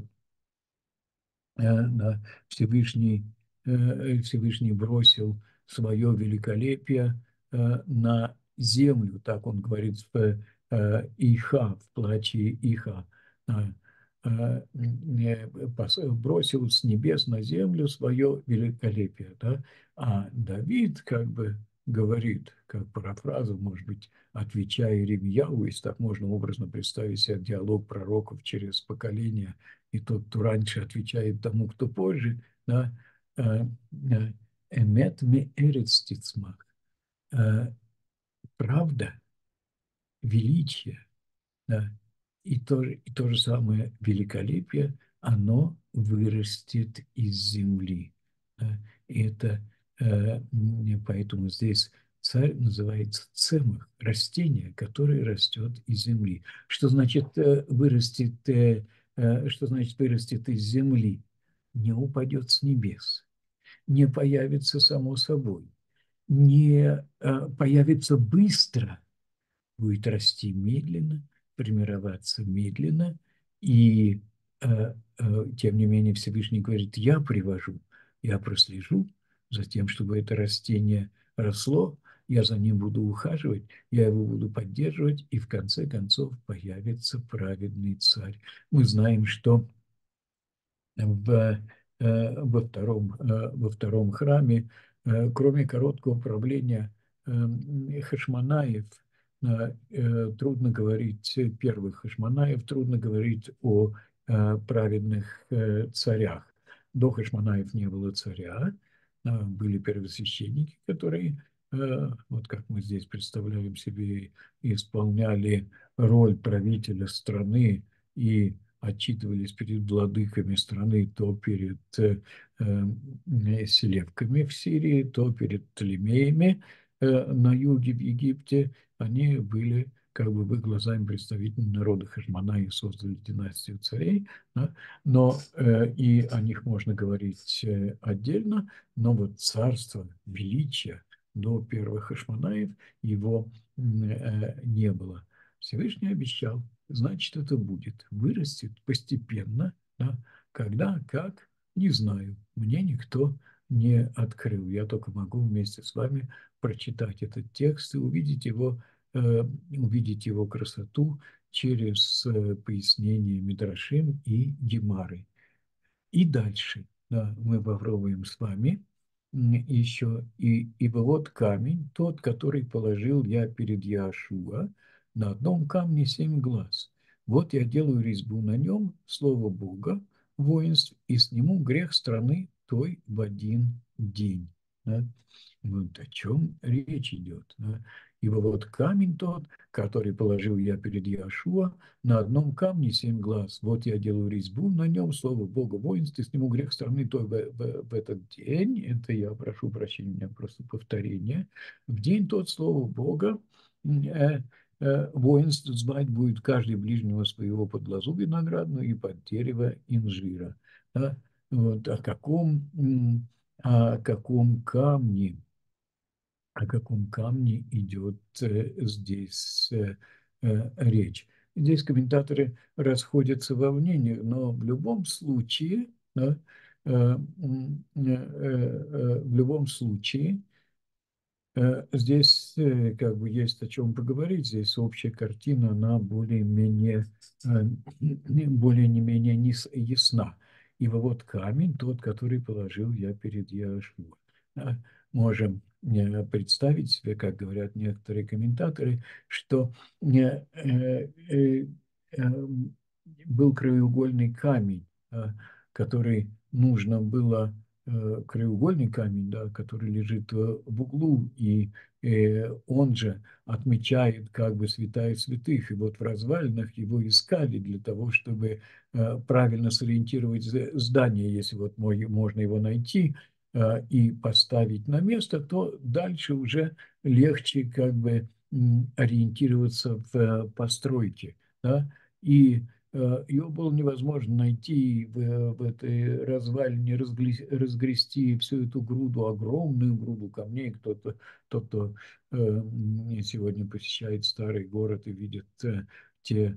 да, Всевышний, э, Всевышний бросил свое великолепие э, на землю, так он говорит в э, Иха, в плаче Иха. А, э, э, бросил с небес на землю свое великолепие. Да? А Давид как бы говорит, как парафразу, может быть, отвечая Иеремияу, если так можно образно представить себе диалог пророков через поколения, и тот, кто раньше отвечает тому, кто позже, да, «Эмет ме эрец тицмах», правда, величие, да, и то, и то же самое великолепие, оно вырастет из земли. Да, и это, поэтому здесь царь называется цемах, растение, которое растет из земли. Что значит вырастет, что значит вырастет из земли? Не упадет с небес, не появится само собой, не появится быстро, будет расти медленно, формироваться медленно, и э, э, тем не менее Всевышний говорит: я привожу, я прослежу за тем, чтобы это растение росло, я за ним буду ухаживать, я его буду поддерживать, и в конце концов появится праведный царь. Мы знаем, что в, э, во, втором, э, во втором храме, э, кроме короткого правления э, Хашманаев, э, трудно говорить, первых Хашманаев, трудно говорить о э, праведных э, царях. До Хашманаев не было царя, э, были первосвященники, которые, э, вот как мы здесь представляем себе, исполняли роль правителя страны и отчитывались перед владыками страны, то перед э, э, селевками в Сирии, то перед Птолемеями э, на юге в Египте. Они были как бы в их глазами представители народа Хашманаи, создали династию царей, да? Но э, и о них можно говорить э, отдельно, но вот царство, величие до первых Хашманаев его э, не было. Всевышний обещал, значит, это будет, вырастет постепенно, да? Когда, как, не знаю, мне никто не открыл. Я только могу вместе с вами прочитать этот текст и увидеть его, э, увидеть его красоту через э, пояснение Мидрашим и Гемары. И дальше, да, мы попробуем с вами еще. И, ибо вот камень, тот, который положил я перед Яшуа, на одном камне семь глаз. Вот я делаю резьбу на нем, слово Бога, воинств, и сниму грех страны той в один день. Да? Вот о чем речь идет. Да? Ибо вот камень тот, который положил я перед Яшуа, на одном камне семь глаз. Вот я делаю резьбу на нем, слово Бога воинств, и сниму грех страны той в, в, в этот день. Это я прошу прощения, у меня просто повторение. В день тот слово Бога э, э, воинств звать будет каждый ближнего своего под лозу виноградную и под дерево инжира. Да? Вот, о каком, о каком камне о каком камне идет э, здесь э, э, речь. Здесь комментаторы расходятся во мнениях, но в любом случае, да, э, э, э, в любом случае, э, здесь э, как бы есть о чем поговорить. Здесь общая картина, она более-менее э, более-менее ясна. И вот камень, тот, который положил я перед Яшуа. Да, можем э, представить себе, как говорят некоторые комментаторы, что э, э, э, э, был краеугольный камень, да, который нужно было, э, краеугольный камень, да, который лежит э, в углу, и э, он же отмечает как бы святая святых. И вот в развалинах его искали для того, чтобы э, правильно сориентировать здание, если вот можно его найти, и поставить на место, то дальше уже легче как бы ориентироваться в постройке. Да? И ее было невозможно найти в, в этой развалине, разгрести всю эту груду, огромную груду камней. Кто-то, тот, кто сегодня посещает старый город и видит те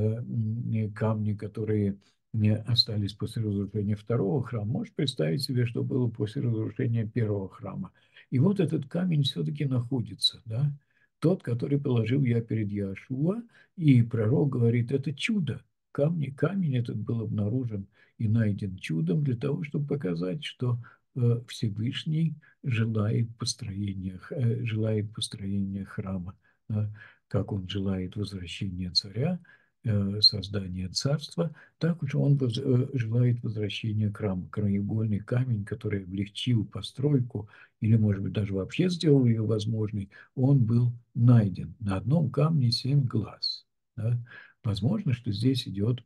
камни, которые не остались после разрушения второго храма, может представить себе, что было после разрушения первого храма. И вот этот камень все-таки находится, да? Тот, который положил я перед Иошуа, и пророк говорит, это чудо. Камень, камень этот был обнаружен и найден чудом для того, чтобы показать, что э, Всевышний желает построения, э, желает построения храма, да? Как он желает возвращения царя, э, создания царства, так уж он воз, э, желает возвращения к храму. Краеугольный камень, который облегчил постройку или, может быть, даже вообще сделал ее возможной, он был найден. На одном камне семь глаз. Да? Возможно, что здесь идет,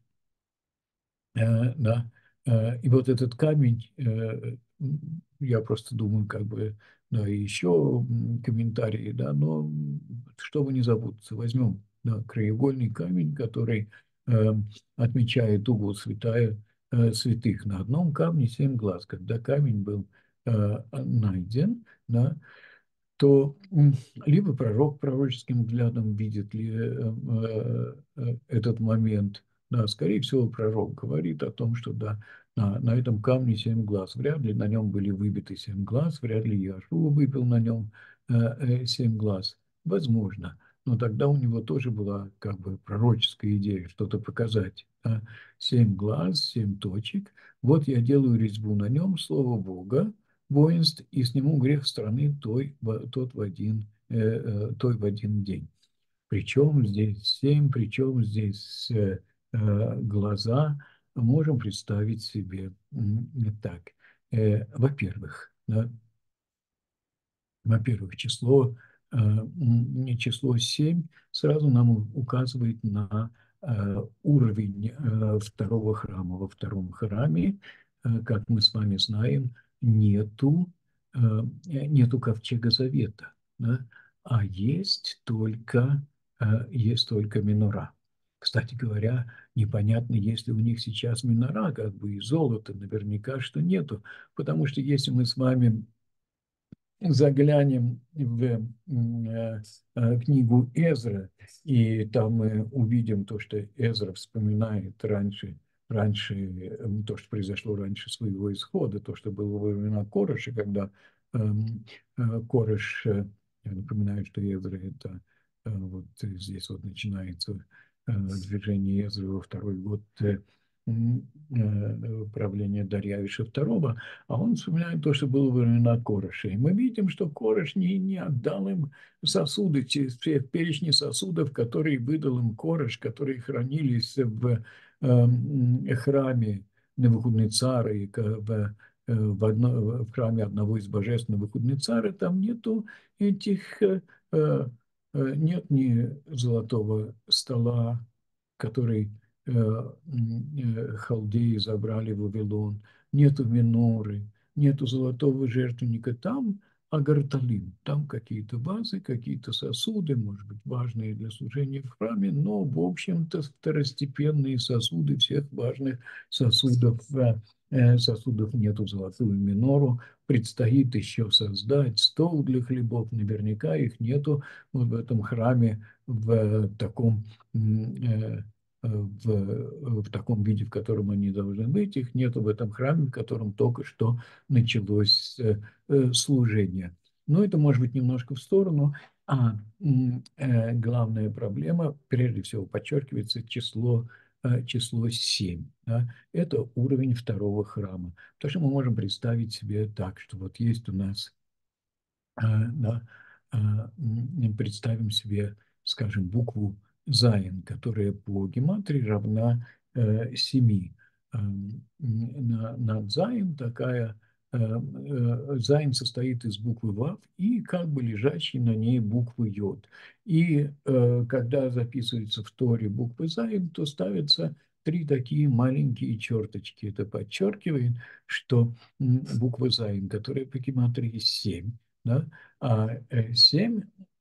э, да, э, и вот этот камень, э, я просто думаю, как бы, да, и еще комментарии, да, но чтобы не забудется, возьмем, да, краеугольный камень, который э, отмечает угол святая, э, святых. На одном камне семь глаз. Когда камень был э, найден, да, то либо пророк пророческим взглядом видит ли э, э, э, этот момент, да, скорее всего, пророк говорит о том, что да, на, на этом камне семь глаз, вряд ли на нем были выбиты семь глаз, вряд ли Иошуа выпил на нем э, э, семь глаз, возможно, но тогда у него тоже была как бы пророческая идея, что-то показать, да? Семь глаз, семь точек, вот я делаю резьбу на нем, слово Бога, воинств, и сниму грех страны той, тот в один, э, э, той в один день. Причем здесь семь, причем здесь э, э, глаза, можем представить себе так. Э, во-первых, да, во-первых, число, э, число семь сразу нам указывает на э, уровень э, второго храма. Во втором храме, э, как мы с вами знаем, нету, э, нету ковчега завета, да? А есть только, э, есть только минора. Кстати говоря, непонятно, есть ли у них сейчас минора, как бы и золото, наверняка, что нету, потому что если мы с вами заглянем в э, э, книгу Эзра, и там мы увидим то, что Эзра вспоминает раньше, раньше э, то, что произошло раньше своего исхода, то, что было во времена Кореша, когда э, э, Кореш, э, я напоминаю, что Эзра это э, вот здесь вот начинается э, движение Эзры во второй год э, э, правления Дарьявиша второго, а он вспоминает то, что было во времена Кореша. И мы видим, что Кореш не, не отдал им сосуды, те, все перечни сосудов, которые выдал им Кореш, которые хранились в э, храме Навуходоносора и в, э, в, одно, в храме одного из божеств Навуходоносора, там нету этих, э, э, нет ни золотого стола, который э, э, халдеи забрали в Вавилон, нету миноры, нету золотого жертвенника, там агарталим, там какие-то вазы, какие-то сосуды, может быть, важные для служения в храме, но, в общем-то, второстепенные сосуды всех важных сосудов, э, сосудов нету. Золотую минору предстоит еще создать, стол для хлебов, наверняка их нету вот в этом храме в таком э, в, в таком виде, в котором они должны быть. Их нету в этом храме, в котором только что началось э, э, служение. Но это может быть немножко в сторону. А э, главная проблема, прежде всего, подчеркивается число, э, число семь. Да? Это уровень второго храма. Потому что мы можем представить себе так, что вот есть у нас, э, да, э, представим себе, скажем, букву Зайн, которая по гематрии равна э, семи. Э, на, на Зайн такая, э, э, Зайн состоит из буквы Вав и как бы лежащей на ней буквы Йод. И э, когда записывается в Торе буквы Зайн, то ставится три такие маленькие черточки. Это подчеркивает, что буква Зайн, которая по гематрии семь, да, а семь,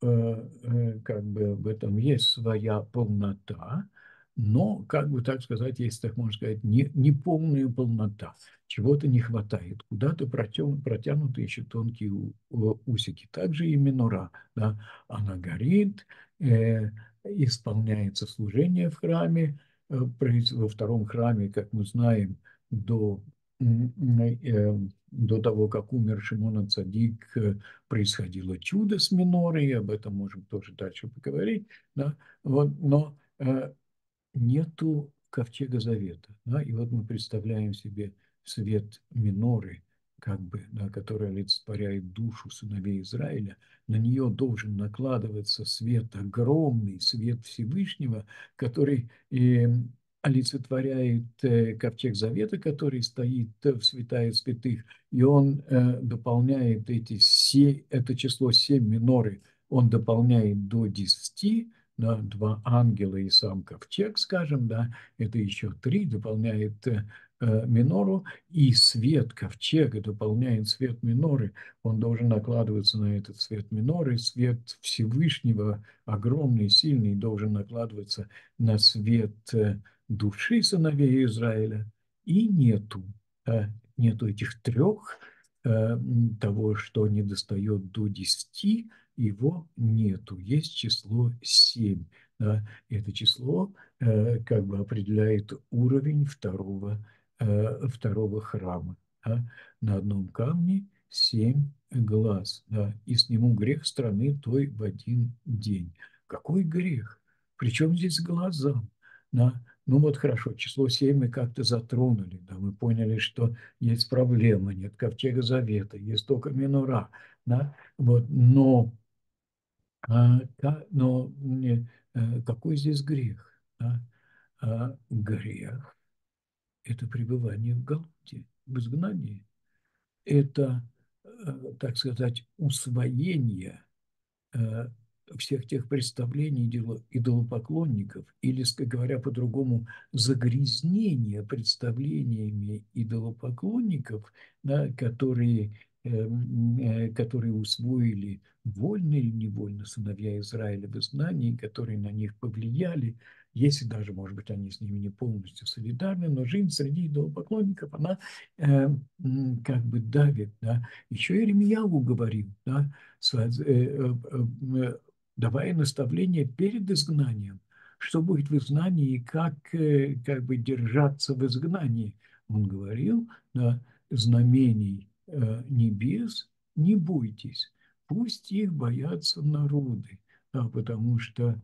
как бы в этом есть своя полнота, но, как бы так сказать, если так можно сказать, не, не полная полнота. Чего-то не хватает, куда-то протянуты еще тонкие усики. Также и минора, да, она горит, э, исполняется служение в храме. Э, во втором храме, как мы знаем, до, э, до того, как умер Шимон Цадик, э, происходило чудо с минорой, об этом можем тоже дальше поговорить. Да? Вот, но э, нету ковчега завета. Да? И вот мы представляем себе свет миноры, как бы, да, которая олицетворяет душу сыновей Израиля. На нее должен накладываться свет, огромный свет Всевышнего, который э, олицетворяет э, ковчег завета, который стоит в святая святых, и он э, дополняет эти се, это число семь миноры, он дополняет до десяти, да, два ангела и сам ковчег, скажем, да, это еще три, дополняет э, минору, и свет ковчега дополняет свет миноры, он должен накладываться на этот свет миноры, свет Всевышнего, огромный, сильный, должен накладываться на свет э, души сыновей Израиля, и нету, э, нету этих трех, э, того, что не достает до десяти, его нету. Есть число семь. Да? Это число э, как бы определяет уровень второго, э, второго храма. Да? На одном камне семь глаз. Да? И сниму грех страны той в один день. Какой грех? Причем здесь глаза? Да? Ну вот хорошо, число семь мы как-то затронули. Да? Мы поняли, что есть проблема, нет ковчега завета, есть только минора. Да? Вот, но а, но э, какой здесь грех? А? А грех– это пребывание в Галуте, в изгнании. Это, э, так сказать, усвоение э, всех тех представлений идолопоклонников, или, говоря по-другому, загрязнение представлениями идолопоклонников, да, которые, э, э, которые усвоили вольно или невольно сыновья Израиля в изгнании, которые на них повлияли, если даже, может быть, они с ними не полностью солидарны, но жизнь среди идолопоклонников, она э, как бы давит. Да. Еще Иеремьяу говорил, да, давая наставления перед изгнанием, что будет в изгнании и как, как бы держаться в изгнании. Он говорил, да, знамений небес не бойтесь, пусть их боятся народы, да, потому что,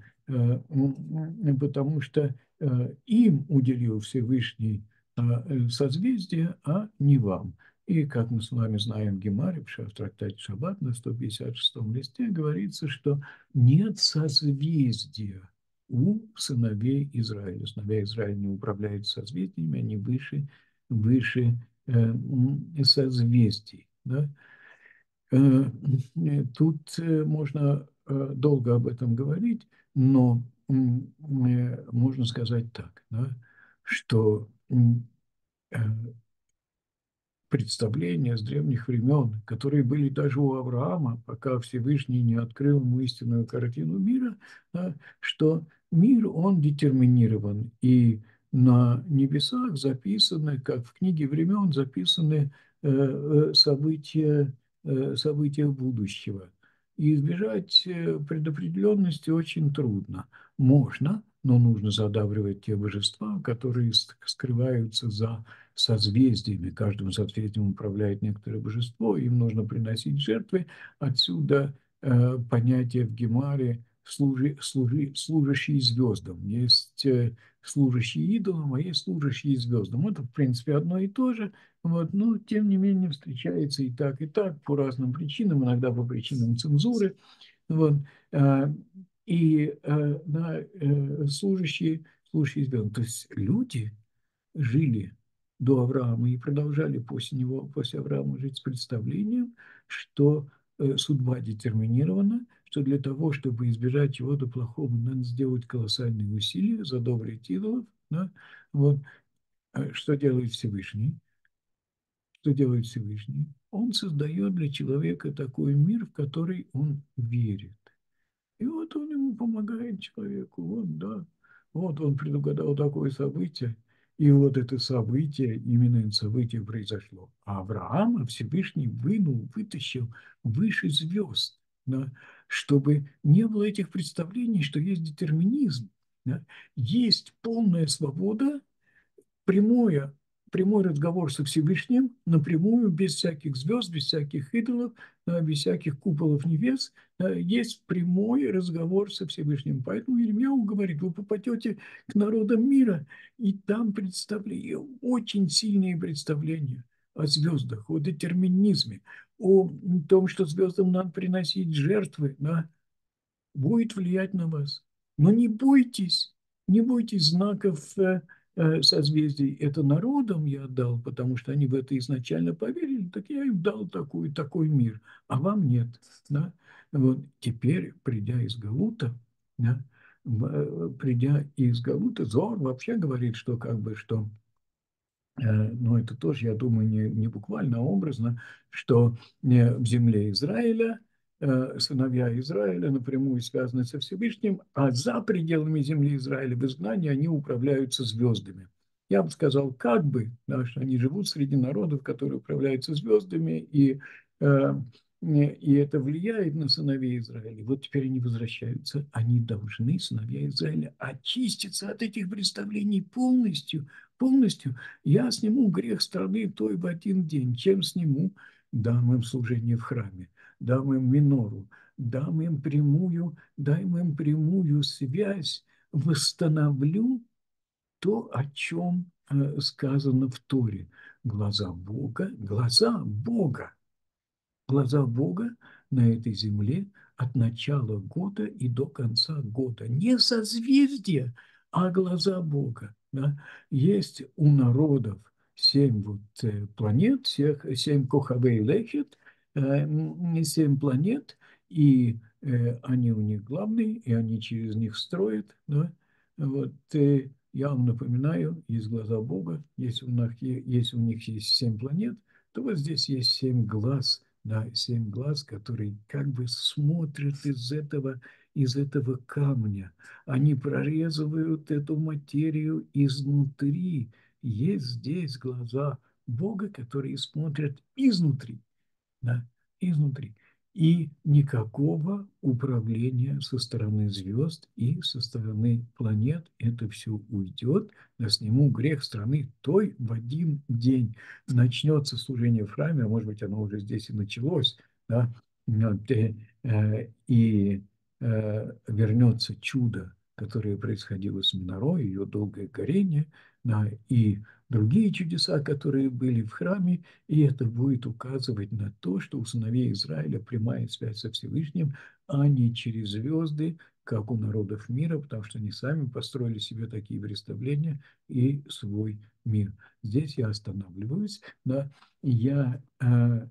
потому что им уделил Всевышний созвездие, а не вам. И, как мы с вами знаем, Гемаре, в трактате Шаббат на сто пятьдесят шестом листе говорится, что нет созвездия у сыновей Израиля. Сыновья Израиля не управляют созвездиями, они выше, выше э, созвездий. Да? Э, тут э, можно э, долго об этом говорить, но э, можно сказать так, да, что э, представления с древних времен, которые были даже у Авраама, пока Всевышний не открыл ему истинную картину мира, да, что мир, он детерминирован, и на небесах записаны, как в книге времен, записаны э, э, события, э, события будущего. И избежать э, предопределенности очень трудно. Можно, но нужно задавливать те божества, которые скрываются за созвездиями. Каждым созвездием управляет некоторое божество, им нужно приносить жертвы. Отсюда э, понятие в Гемаре служи, служи, служащие звездам. Есть э, служащие идолам, а есть служащие звездам. Это, в принципе, одно и то же. Вот, но, тем не менее, встречается и так, и так, по разным причинам, иногда по причинам цензуры. Вот, э, и э, да, э, служащие, служащие звездам. То есть люди жили до Авраама и продолжали после него, после Авраама жить с представлением, что э, судьба детерминирована, что для того, чтобы избежать чего-то плохого, надо сделать колоссальные усилия, задобрить идолов, Да? Вот. Э, Что делает Всевышний? Что делает Всевышний? Он создает для человека такой мир, в который он верит. И вот он ему помогает человеку. Вот, да. Вот он предугадал такое событие. И вот это событие, именно это событие произошло. А Авраама Всевышний вынул, вытащил выше звезд, да, чтобы не было этих представлений, что есть детерминизм. Да. Есть полная свобода, прямое, прямой разговор со Всевышним, напрямую, без всяких звезд, без всяких идолов, да, без всяких куполов небес, да, есть прямой разговор со Всевышним. Поэтому Ирмияу говорит, вы попадете к народам мира, и там представления, очень сильные представления о звездах, о детерминизме, о том, что звездам надо приносить жертвы, да, будет влиять на вас. Но не бойтесь, не бойтесь знаков э, э, созвездий. Это народам я отдал, потому что они в это изначально поверили, так я им дал такой, такой мир, а вам нет. Да? Вот теперь, придя из Галута, да, э, придя из Галута, Зор вообще говорит, что как бы, что Э, но это тоже, я думаю, не, не буквально, а образно, что э, в земле Израиля э, сыновья Израиля напрямую связаны со Всевышним, а за пределами земли Израиля в изгнании они управляются звездами. Я бы сказал, как бы, да, что они живут среди народов, которые управляются звездами, и, э, и это влияет на сыновей Израиля. Вот теперь они возвращаются, они должны, сыновья Израиля, очиститься от этих представлений полностью, полностью. Я сниму грех страны той в один день. Чем сниму? Дам им служение в храме, дам им минору, дам им прямую, дам им прямую связь, восстановлю то, о чем э, сказано в Торе. Глаза Бога, глаза Бога глаза Бога на этой земле от начала года и до конца года. Не созвездия, а глаза Бога. Да? Есть у народов семь вот, э, планет, всех, семь кохавей лехет, э, семь планет, и э, они у них главные, и они через них строят. Да? Вот, э, я вам напоминаю, есть глаза Бога, есть у них, есть у них есть семь планет, то вот здесь есть семь глаз, да, семь глаз, которые как бы смотрят из этого, из этого камня. Они прорезывают эту материю изнутри. Есть здесь глаза Бога, которые смотрят изнутри, да, изнутри. И никакого управления со стороны звезд и со стороны планет. Это все уйдет. Я сниму грех страны той в один день. Начнется служение в храме, а может быть, оно уже здесь и началось, да, вот, э, э, и э, вернется чудо, которое происходило с Минорой, ее долгое горение, да, и другие чудеса, которые были в храме, и это будет указывать на то, что у сыновей Израиля прямая связь со Всевышним, а не через звезды, как у народов мира, потому что они сами построили себе такие представления и свой мир. Здесь я останавливаюсь, да, и я э,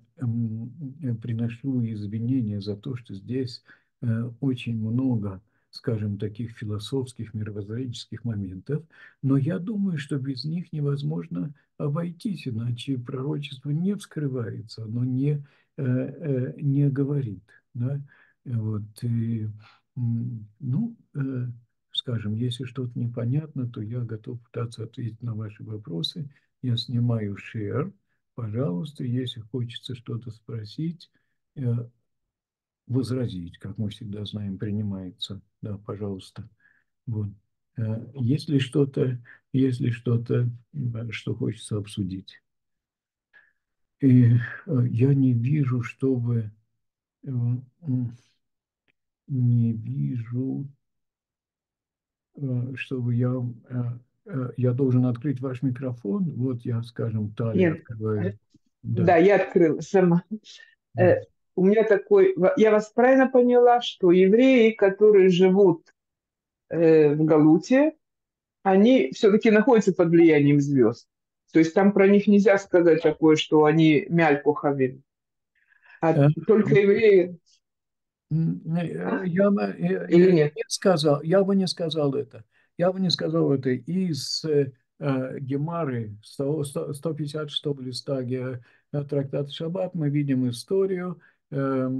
э, приношу извинения за то, что здесь э, очень много, скажем, таких философских, мировоззренческих моментов, но я думаю, что без них невозможно обойтись, иначе пророчество не вскрывается, оно не, э, э, не говорит. Да? Вот, и, ну, э, скажем, если что-то непонятно, то я готов пытаться ответить на ваши вопросы. Я снимаю share. Пожалуйста, если хочется что-то спросить, э, возразить, как мы всегда знаем, принимается. Да, пожалуйста. Вот. Э, Есть ли что-то, есть ли что-то, э, что хочется обсудить? И э, я не вижу, чтобы э, м, не вижу, э, чтобы я э, э, я должен открыть ваш микрофон. Вот я, скажем, Таля Нет, открываю. да, Да, я открыла сама. да. Э, У меня такой... Я вас правильно поняла, что евреи, которые живут э, в Галуте, они все-таки находятся под влиянием звезд. То есть там про них нельзя сказать такое, что они мяль кохавим. А Э, только евреи... м, э, А? Я бы э, Или э, нет? не сказал, я бы не сказал это. я бы не сказал это из э, Гемары, сто, сто пятьдесят шестого листа ге- э, трактата Шаббат, мы видим историю, э,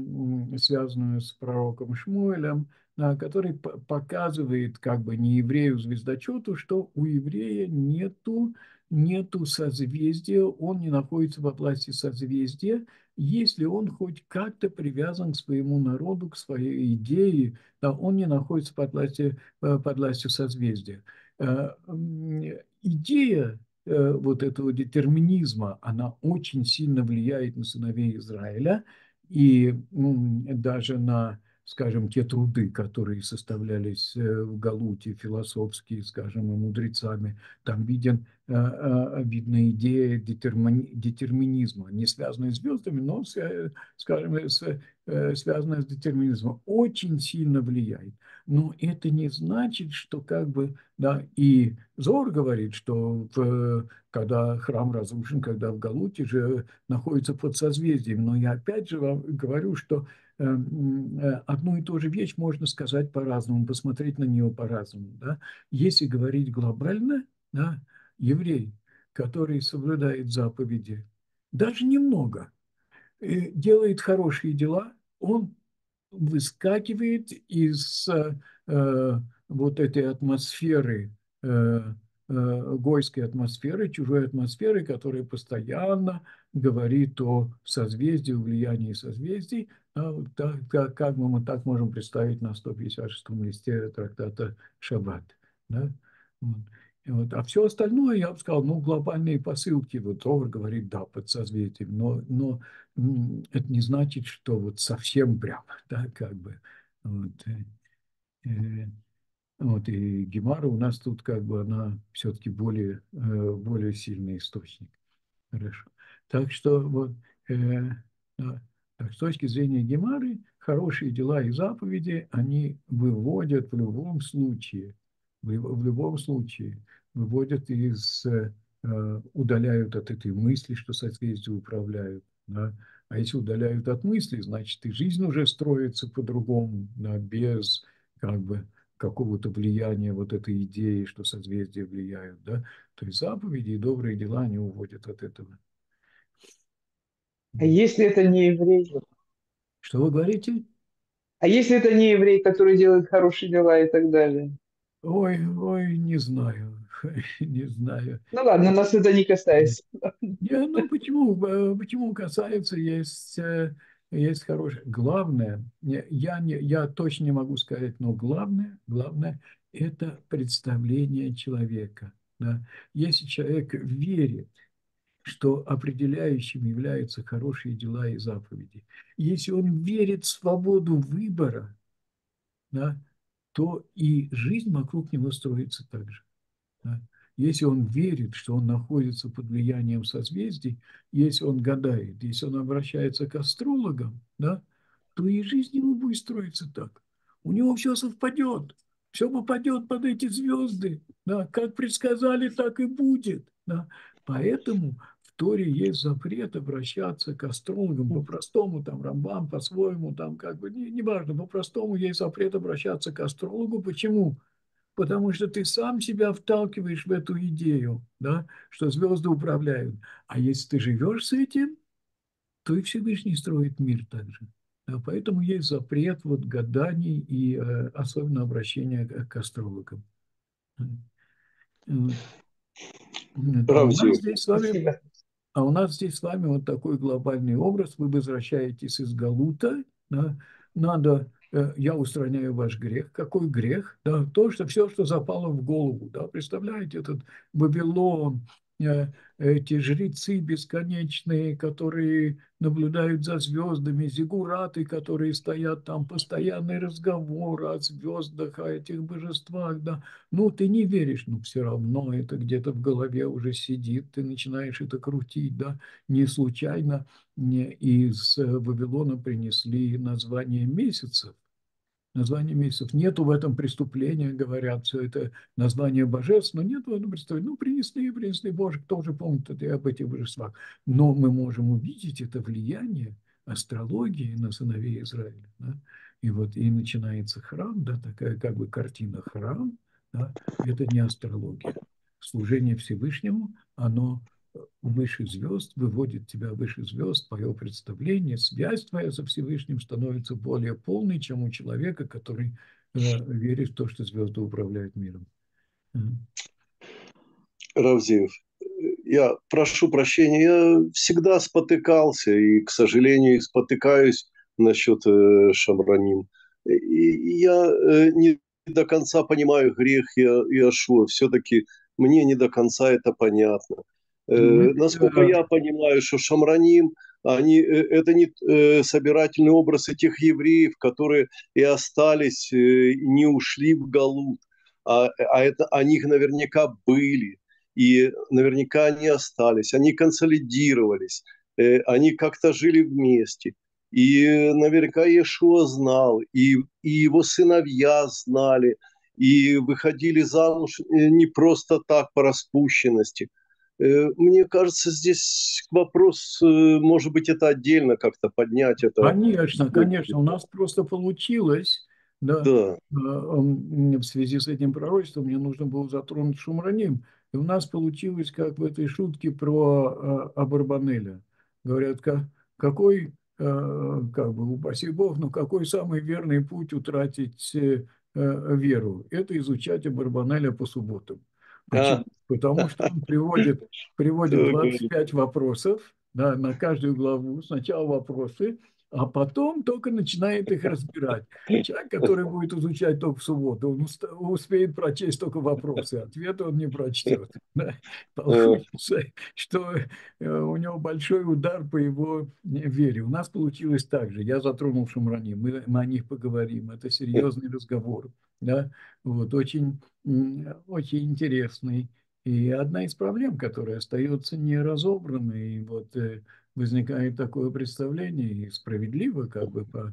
м, связанную с пророком Шмуэлем, а, который п- показывает как бы не еврею-звездочету, что у еврея нету, нету созвездия, он не находится во власти созвездия, если он хоть как-то привязан к своему народу, к своей идее, да, он не находится под властью, э, под властью созвездия. Э, м, Идея э, вот этого детерминизма, она очень сильно влияет на сыновей Израиля и м, даже на, скажем, те труды, которые составлялись э, в Галуте, философские, скажем, и мудрецами. Там виден, э, э, видна идея детермини- детерминизма, не связанная с звездами, но, с, э, скажем, с, э, связанная с детерминизмом, очень сильно влияет. Но это не значит, что как бы, да, и Зор говорит, что в, когда храм разрушен, когда в Галуте же находится под созвездием. Но я опять же вам говорю, что э, э, одну и ту же вещь можно сказать по-разному, посмотреть на нее по-разному. Да? Если говорить глобально, да, еврей, который соблюдает заповеди, даже немного, э, делает хорошие дела, он выскакивает из э, вот этой атмосферы, э, э, гойской атмосферы, чужой атмосферы, которая постоянно говорит о созвездии, о влиянии созвездий. А вот так, как, как мы, мы так можем представить на сто пятьдесят шестом листе трактата Шаббат. Да? Вот. И вот. А все остальное, я бы сказал, ну, глобальные посылки, вот Тор говорит, да, под созвездием, но, но это не значит, что вот совсем прямо, да, как бы. Вот, э, э, вот, и Гемара у нас тут как бы она все-таки более, э, более сильный источник. Хорошо. Так что вот э, да. Так, с точки зрения Гемары, хорошие дела и заповеди, они выводят в любом случае, в, в любом случае, выводят из, э, удаляют от этой мысли, что созвездия управляют. Да? А если удаляют от мысли, значит и жизнь уже строится по-другому, да, без как бы какого-то влияния вот этой идеи, что созвездия влияют. Да? То есть заповеди и добрые дела, они уводят от этого. А если это не еврей? Что вы говорите? А если это не еврей, который делает хорошие дела и так далее? Ой, ой, не знаю, не знаю. Ну ладно, нас это не касается. Не, ну почему, э, почему касается, есть, э, есть хорошее. Главное, не- я, не, я точно не могу сказать, но главное, главное, это представление человека. Да? Если человек верит, что определяющим являются хорошие дела и заповеди, если он верит в свободу выбора, да, то и жизнь вокруг него строится так же. Да. Если он верит, что он находится под влиянием созвездий, если он гадает, если он обращается к астрологам, да, то и жизнь его будет строиться так. У него все совпадет, все попадет под эти звезды. Да, как предсказали, так и будет. Да. Поэтому в Торе есть запрет обращаться к астрологам по-простому, там Рамбам по-своему, там как бы, не, неважно, по-простому есть запрет обращаться к астрологу. Почему? Потому что ты сам себя вталкиваешь в эту идею, да, что звезды управляют. А если ты живешь с этим, то и Всевышний строит мир так же. Да, поэтому есть запрет вот гаданий и э, особенно обращения к, к астрологам. Вот. А у нас Равзию. здесь с вами Спасибо. А у нас здесь с вами вот такой глобальный образ. Вы возвращаетесь из Галута, да, надо, э, я устраняю ваш грех. Какой грех? Да, то, что все, что запало в голову. Да, представляете, этот Вавилон, э, эти жрецы бесконечные, которые наблюдают за звездами, зиггураты, которые стоят там, постоянный разговор о звездах, о этих божествах, да. Ну, ты не веришь, но все равно это где-то в голове уже сидит, ты начинаешь это крутить, да. Не случайно не из э, Вавилона принесли название месяцев. Название месяцев. Нету в этом преступления, говорят, все это название божеств, но нет в этом преступления. Ну, принесли, принесли, Боже, кто же помнит это, об этих божествах. Но мы можем увидеть это влияние астрологии на сыновей Израиля. Да? И вот и начинается храм, да, такая как бы картина храм, Да? Это не астрология. Служение Всевышнему, оно выше звезд, выводит тебя выше звезд, твое представление, связь твоя со Всевышним становится более полной, чем у человека, который э, верит в то, что звезды управляют миром. Равзиев, я прошу прощения, я всегда спотыкался и, к сожалению, спотыкаюсь насчет э, Шамраним. И я э, не до конца понимаю грех Иошуа. Все-таки мне не до конца это понятно. Э, Мы, насколько э, я понимаю, что Шамраним, они, э, это не э, собирательный образ этих евреев, которые и остались, э, не ушли в Галут, а, а это о них наверняка были. И наверняка они остались, они консолидировались, э, они как-то жили вместе. И наверняка Иешуа знал, и, и его сыновья знали, и выходили замуж э, не просто так по распущенности. Э, Мне кажется, здесь вопрос, э, может быть, это отдельно как-то поднять это. Конечно, конечно, у нас просто получилось, да, Да. э, м, в связи с этим пророчеством мне нужно было затронуть Шумраним, и у нас получилось, как в этой шутке про э, Абарбанеля. Говорят, ка- какой, э, как бы, упаси Бог, но какой самый верный путь утратить э, э, веру? Это изучать Абарбанеля по субботам. А, Почему? Потому что он приводит, приводит двадцать так, пять вопросов, да, на каждую главу. Сначала вопросы, а потом только начинает их разбирать. Человек, который будет изучать только в субботу, он уста- успеет прочесть только вопросы, ответы он не прочтет. Да? э, Получится, что э, у него большой удар по его вере. У нас получилось так же. Я затронул Шумрани, мы, мы о них поговорим. Это серьезный разговор. Да? Вот, очень, м, очень интересный. И одна из проблем, которая остается неразобранной, и вот э, возникает такое представление, и справедливо, как бы по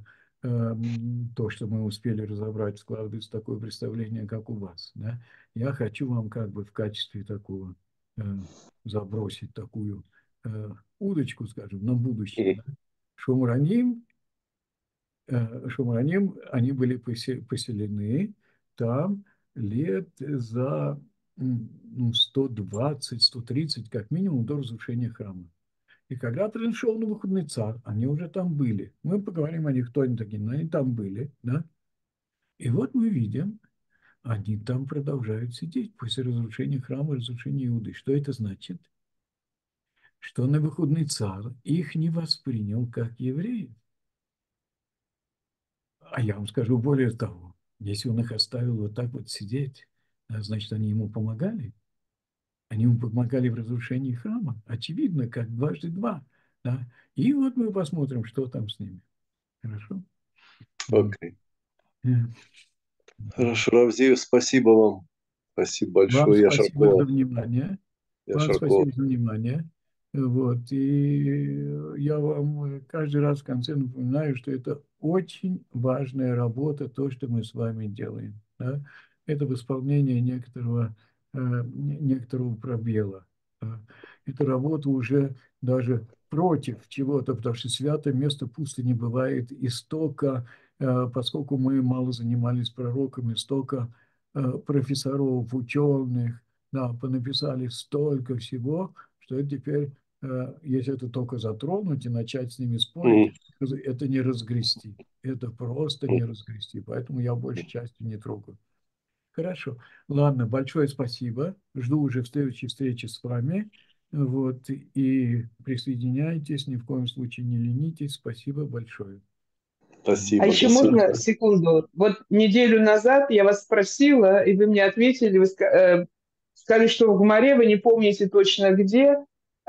эм, то, что мы успели разобрать, складывается такое представление, как у вас. Да? Я хочу вам как бы в качестве такого э, забросить такую э, удочку, скажем, на будущее. Да? Шумраним, э, Шумраним, они были посе- поселены там лет за м, ну, сто двадцать сто тридцать как минимум до разрушения храма. И когда пришел Навуходоносор, они уже там были. Мы поговорим о них, кто они такие, но они там были, да? И вот мы видим, они там продолжают сидеть после разрушения храма, разрушения Иуды. Что это значит? Что Навуходоносор их не воспринял как евреев. А я вам скажу более того, если он их оставил вот так вот сидеть, да, значит, они ему помогали. Они ему помогали в разрушении храма. Очевидно, как дважды два. Да? И вот мы посмотрим, что там с ними. Хорошо? окей. Мгм. Хорошо, Равзиев, спасибо вам. Спасибо Вам большое. Я спасибо за Шаркова. внимание. Я Вам Шаркова. спасибо за внимание. Вот. И я вам каждый раз в конце напоминаю, что это очень важная работа, то, что мы с вами делаем. Да? Это восполнение некоторого, э, некоторого пробела. Да? Это работа уже даже против чего-то, потому что святое место пусто не бывает. И столько, э, поскольку мы мало занимались пророками, столько э, профессоров, ученых, да, понаписали столько всего, что это теперь, э, если это только затронуть и начать с ними спорить, Мгм. это не разгрести. Это просто не Мгм. разгрести. Поэтому я большей частью не трогаю. Хорошо. Ладно, большое спасибо. Жду уже следующей встречи с вами. Вот. И присоединяйтесь, ни в коем случае не ленитесь. Спасибо большое. А Спасибо. До еще можно свидания. секунду? Вот неделю назад я вас спросила, и вы мне ответили, вы ска- э, сказали, что в Гмаре, вы не помните точно где,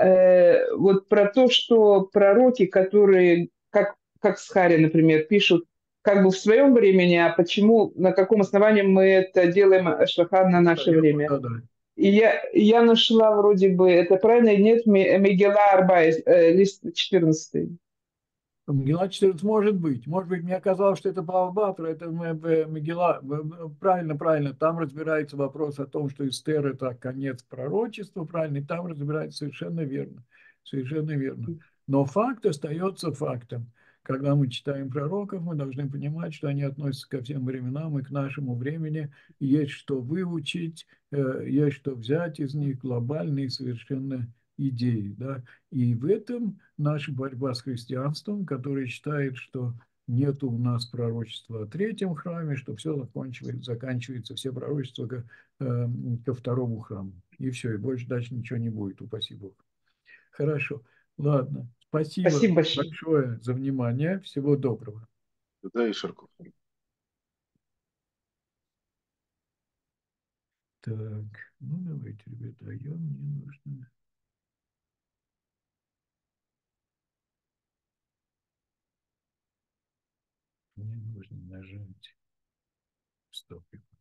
э, вот про то, что пророки, которые, как, как Схари, например, пишут, как бы в своем времени, а почему, на каком основании мы это делаем, э, Шахан, на Да, наше я, время. да, да. И я, и я нашла вроде бы, это правильно, нет, Ми- Мегила Арбай, э, лист четырнадцатый. Мегила четырнадцать может быть. Может быть, мне казалось, что это Баал-Батра, это Мегила. Правильно, правильно. Там разбирается вопрос о том, что Эстер – это конец пророчества, правильно. И там разбирается совершенно верно. Совершенно верно. Но факт остается фактом. когда мы читаем пророков, мы должны понимать, что они относятся ко всем временам и к нашему времени. Есть что выучить, э, есть что взять из них, глобальные совершенно идеи. Да? И в этом наша борьба с христианством, которое считает, что нет у нас пророчества о третьем храме, что все заканчивается, заканчивается все пророчества ко, э, ко второму храму. И все, и больше дальше ничего не будет, упаси Бог. Хорошо, ладно. Спасибо Спасибо большое. большое за внимание. Всего доброго. Да, и Шарков. Так, ну давайте, ребята, а я мне нужно... Мне нужно нажать. Стоп.